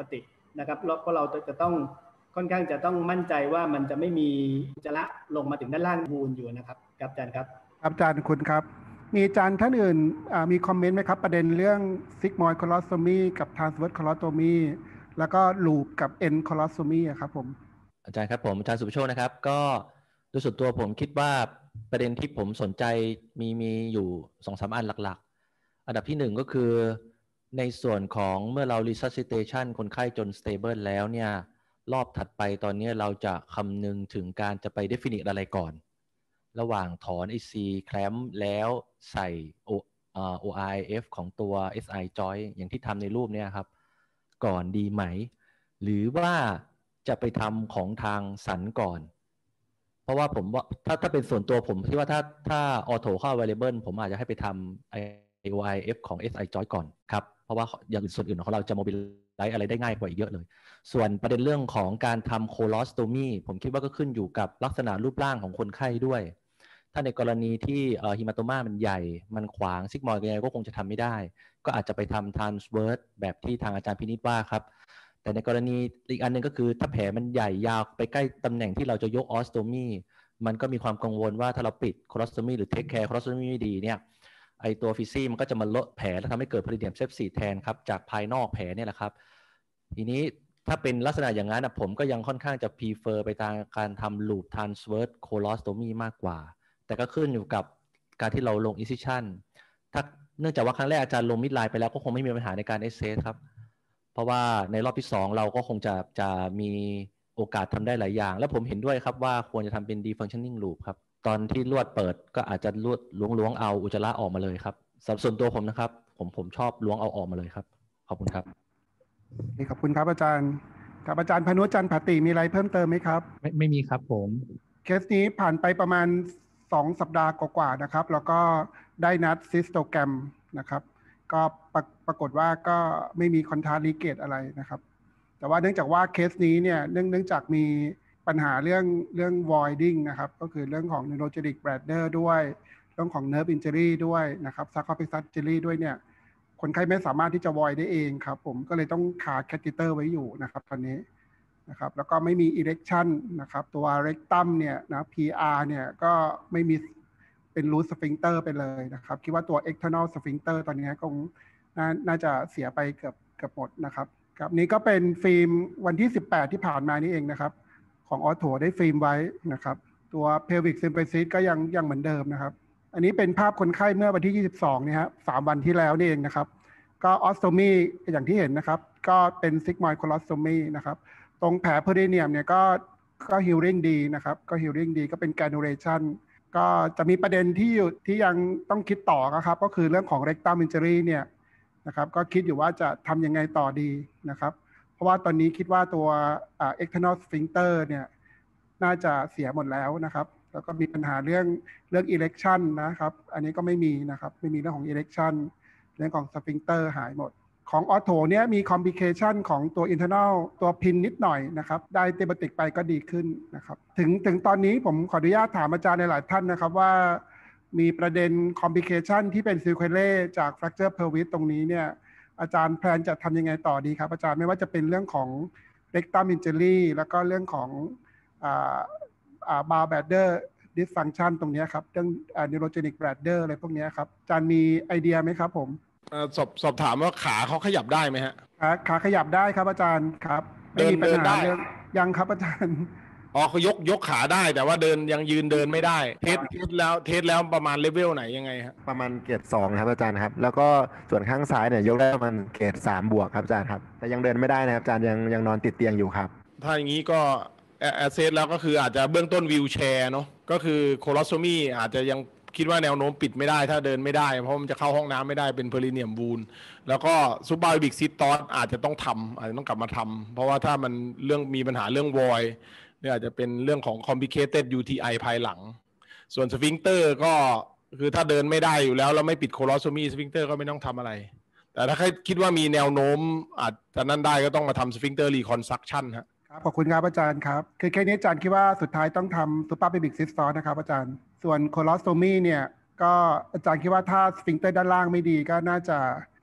นะครับเพราะเราจะต้องค่อนข้างจะต้องมั่นใจว่ามันจะไม่มีอุจจาระลงมาถึงด้านล่างวูนอยู่นะครับครับอาจารย์ครับครับอาจารย์คุณครับมีอาจารย์ท่านอื่นมีคอมเมนต์ไหมครับประเด็นเรื่องซิกมอยด์คอลอสโตมีกับทรานสเวิร์สคอลอสโตมีแล้วก็ลูปกับเอ็นคอลอสโตมีครับผมอาจารย์ครับผมอาจารย์สุภโชคนะครับก็โดยส่วนตัวผมคิดว่าประเด็นที่ผมสนใจมีมีอยู่ สองสาม อันหลักๆอันดับที่หนึ่งก็คือในส่วนของเมื่อเรา resuscitation คนไข้จน stable แล้วเนี่ยรอบถัดไปตอนนี้เราจะคำนึงถึงการจะไป definite อะไรก่อนระหว่างถอน ไอ ซี clamp แล้วใส่ โอ อาร์ ไอ เอฟ ของตัว เอส ไอ joint อย่างที่ทำในรูปเนี่ยครับก่อนดีไหมหรือว่าจะไปทำของทางสันก่อนเพราะว่าผมว่าถ้าถ้าเป็นส่วนตัวผมคิดว่าถ้าถ้า auto เข้า available ผมอาจจะให้ไปทำ โอ อาร์ ไอ เอฟ ของ เอส ไอ joint ก่อนครับเพราะว่าอย่างส่วนอื่นของเราจะ mobilize อะไรได้ง่ายกว่าอีกเยอะเลยส่วนประเด็นเรื่องของการทำ colostomy ผมคิดว่าก็ขึ้นอยู่กับลักษณะรูปร่างของคนไข้ด้วยถ้าในกรณีที่ฮิมาโตมามันใหญ่มันขวางซิกมอยด์ยังไงก็คงจะทำไม่ได้ก็อาจจะไปทำ transverse แบบที่ทางอาจารย์พินิจว่าครับแต่ในกรณีอีกอันนึงก็คือถ้าแผลมันใหญ่ยาวไปใกล้ตำแหน่งที่เราจะยกออสโตมีมันก็มีความกังวลว่าถ้าเราปิดคอลอสโตมีหรือเทคแคร์คอลอสโตมีไม่ดีเนี่ยไอตัวฟิซี่มันก็จะมาลดแผลแล้วทำให้เกิดพาริเดียมเซปซีแทนครับจากภายนอกแผลเนี่ยแหละครับทีนี้ถ้าเป็นลักษณะอย่างนั้นผมก็ยังค่อนข้างจะ prefer ไปทางการทำ loop transverse colostomy มากกว่าแต่ก็ขึ้นอยู่กับการที่เราลง incision ถ้าเนื่องจากว่าครั้งแรกอาจารย์ลง midline ไปแล้วก็คงไม่มีปัญหาในการ assess ครับเพราะว่าในรอบที่สองเราก็คงจะจะมีโอกาสทำได้หลายอย่างแล้วผมเห็นด้วยครับว่าควรจะทำเป็น defunctioning loop ครับตอนที่ลวดเปิดก็อาจจะลวดล้วงๆเอาอุจจาระออกมาเลยครับสำหรับส่วนตัวผมนะครับผมผมชอบล้วงเอาออกมาเลยครับขอบคุณครับขอบคุณครับอาจารย์ครับอาจารย์พนุจันทร์ผติมีอะไรเพิ่มเติมไหมครับไม่ไม่มีครับผมเคสนี้ผ่านไปประมาณสองสัปดาห์กว่าๆนะครับแล้วก็ได้นัดซิสโตแกรมนะครับก็ปรปรากฏว่าก็ไม่มีคอนทราสต์ลีเกจอะไรนะครับแต่ว่าเนื่องจากว่าเคสนี้เนี่ยเนื่องเนื่องจากมีปัญหาเรื่องเรื่อง voiding นะครับก็คือเรื่องของ neurogenic bladder ด้วยเรื่องของ nerve injury ด้วยนะครับ sarcophagus injury ด้วยเนี่ยคนไข้ไม่สามารถที่จะ void ได้เองครับผมก็เลยต้องขาด catheter ไว้อยู่นะครับตอนนี้นะครับแล้วก็ไม่มี erection นะครับตัว rectum เนี่ยนะ พี อาร์ เนี่ยก็ไม่มีเป็น loose sphincter ไปเลยนะครับคิดว่าตัว external sphincter ตอนนี้คงน่าน่าจะเสียไปเกือบเกือบหมดนะครับครับนี้ก็เป็นฟิล์มวันที่สิบแปดที่ผ่านมานี่เองนะครับของออโถได้ฟิล์มไว้นะครับตัว pelvic symphysis ก็ยังยังเหมือนเดิมนะครับอันนี้เป็นภาพคนไข้เมื่อวันที่ยี่สิบสองนี่ฮะสามวันที่แล้วนี่เองนะครับก็ออสโตมีอย่างที่เห็นนะครับก็เป็นซิกมอยด์คอลอสโตมีนะครับตรงแผลเพอริเนียมเนี่ยก็ก็ฮิลลิ่งดีนะครับก็ฮิลลิ่งดีก็เป็นแกนูเรชันก็จะมีประเด็นที่อยู่ที่ยังต้องคิดต่อนะครับก็คือเรื่องของ rectum injury เนี่ยนะครับก็คิดอยู่ว่าจะทำยังไงต่อดีนะครับเพราะว่าตอนนี้คิดว่าตัว external sphincter เนี่ยน่าจะเสียหมดแล้วนะครับแล้วก็มีปัญหาเรื่องเรื่อง erection นะครับอันนี้ก็ไม่มีนะครับไม่มีเรื่องของ erection เรื่องของ sphincter หายหมดของออโถเนี่ยมี complication ของตัว internal ตัวพินนิดหน่อยนะครับได้เตบติกไปก็ดีขึ้นนะครับถึงถึงตอนนี้ผมขออนุญาตถามอาจารย์ในหลายท่านนะครับว่ามีประเด็น complication ที่เป็น sequelae จาก fracture pelvis ตรงนี้เนี่ยอาจารย์แพลนจะทำยังไงต่อดีครับอาจารย์ไม่ว่าจะเป็นเรื่องของ rectum injury แล้วก็เรื่องของอ่าอ่า bowel bladder dysfunction ตรงนี้ครับเรื่อง neurogenic bladder อะไรพวกนี้ครับอาจารย์มีไอเดียไหมครับผมสอบสอบถามว่าขาเขาขยับได้ไหมฮะขาขาขยับได้ครับอาจารย์ครับไม่มีปัญหาเรื่องยังครับอาจารย์อ๋อเขายกยกขาได้แต่ว่าเดินยังยืนเดินไม่ได้เทสเทสแล้วเทสแล้วประมาณเลเวลไหนยังไงฮะประมาณเกรดสองครับอาจารย์ครับแล้วก็ส่วนข้างซ้ายเนี่ยยกได้ประมาณเกรดสามบวกครับอาจารย์ครับแต่ยังเดินไม่ได้นะครับอาจารย์ยังยังนอนติดเตียงอยู่ครับถ้าอย่างนี้ก็แอสเซสแล้วก็คืออาจจะเบื้องต้นวีลแชร์เนาะก็คือโคลอสโตมีอาจจะยังคิดว่าแนวโน้มปิดไม่ได้ถ้าเดินไม่ได้เพราะมันจะเข้าห้องน้ำไม่ได้เป็นเพริเนียมวูนแล้วก็ซูบาร์บิกซิตตอสอาจจะต้องทำอาจจะต้องกลับมาทำเพราะว่าถ้ามันเรื่องมีปัญหาเรื่องวอยเนี่ยอาจจะเป็นเรื่องของ complicated ยู ที ไอ ภายหลังส่วนสฟิงเตอร์ก็คือถ้าเดินไม่ได้อยู่แล้วแล้วไม่ปิดโคลอสโตมีสฟิงเตอร์ก็ไม่ต้องทำอะไรแต่ถ้าคิดว่ามีแนวโน้มอาจจะนั่นได้ก็ต้องมาทำสฟิงเตอร์รีคอนสตรักชั่นฮะครับขอบคุณครับอาจารย์ครับคือแค่นี้อาจารย์คิดว่าสุดท้ายต้องทำซูเปอร์เบบิกซิสตอสนะครับอาจารย์ส่วนโคลอสโตมีเนี่ยก็อาจารย์คิดว่าถ้าสฟิงเตอร์ด้านล่างไม่ดีก็น่าจะ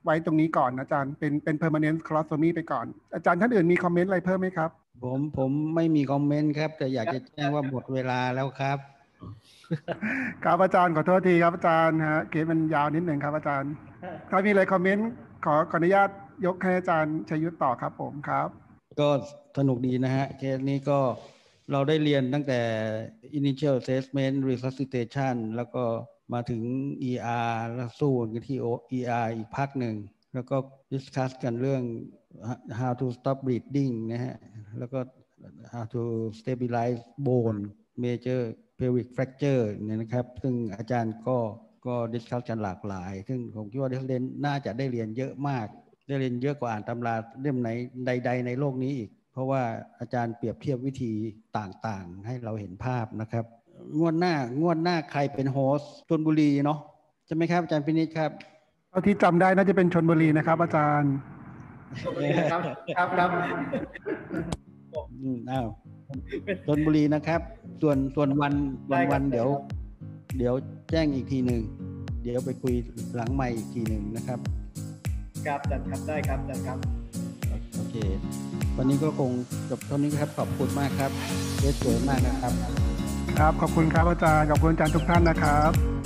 ไว้ตรงนี้ก่อนอาจารย์เป็นเป็น permanent colostomy ไปก่อนอาจารย์ท่านอื่นมีคอมเมนต์อะไรเพิ่มไหมครับผมผมไม่มีคอมเมนต์ครับแต่อยากจะแจ้งว่าหมดเวลาแล้วครับครับอาจารย์ขอโทษทีครับอาจารย์ฮะเกมมันยาวนิดหนึ่งครับอาจารย์ถ้ามีอะไรคอมเมนต์ขอขออนุญาตยกให้อาจารย์ชัยยุทธต่อครับผมครับก็สนุกดีนะฮะเคสนี้ก็เราได้เรียนตั้งแต่ initial assessment resuscitation แล้วก็มาถึง อี อาร์ แล้วสู้กันที่ อี อาร์ อีกพักหนึ่งแล้วก็ discuss กันเรื่อง how to stop bleeding นะฮะแล้วก็ how to stabilize bone major pelvic fracture เนี่ยนะครับซึ่งอาจารย์ก็ก็ discuss กันหลากหลายซึ่งผมคิดว่าเรียนน่าจะได้เรียนเยอะมากได้เรียนเยอะกว่าอ่านตำราเล่มไหนใดๆในโลกนี้อีกเพราะว่าอาจารย์เปรียบเทียบวิธีต่างๆให้เราเห็นภาพนะครับงวดหน้างวดหน้าใครเป็นโฮสต์ชลบุรีเนาะใช่ไหมครับอาจารย์พินิจครับเท่าที่จำได้น่าจะเป็นชลบุรีนะครับอาจารย์ครับครับครับอืมอ้าวชลบุรีนะครับส่วนส่วนวันวันวันเดี๋ยวเดี๋ยวแจ้งอีกทีหนึ่งเดี๋ยวไปคุยหลังใหม่อีกทีหนึ่งนะครับครับจัดครับได้ครับจัดครับโอเควันนี้ก็คงจบเท่านี้ครับขอบคุณมากครับเยสสวยมากนะครับครับขอบคุณครับอาจารย์ขอบคุณอาจารย์ทุกท่านนะครับ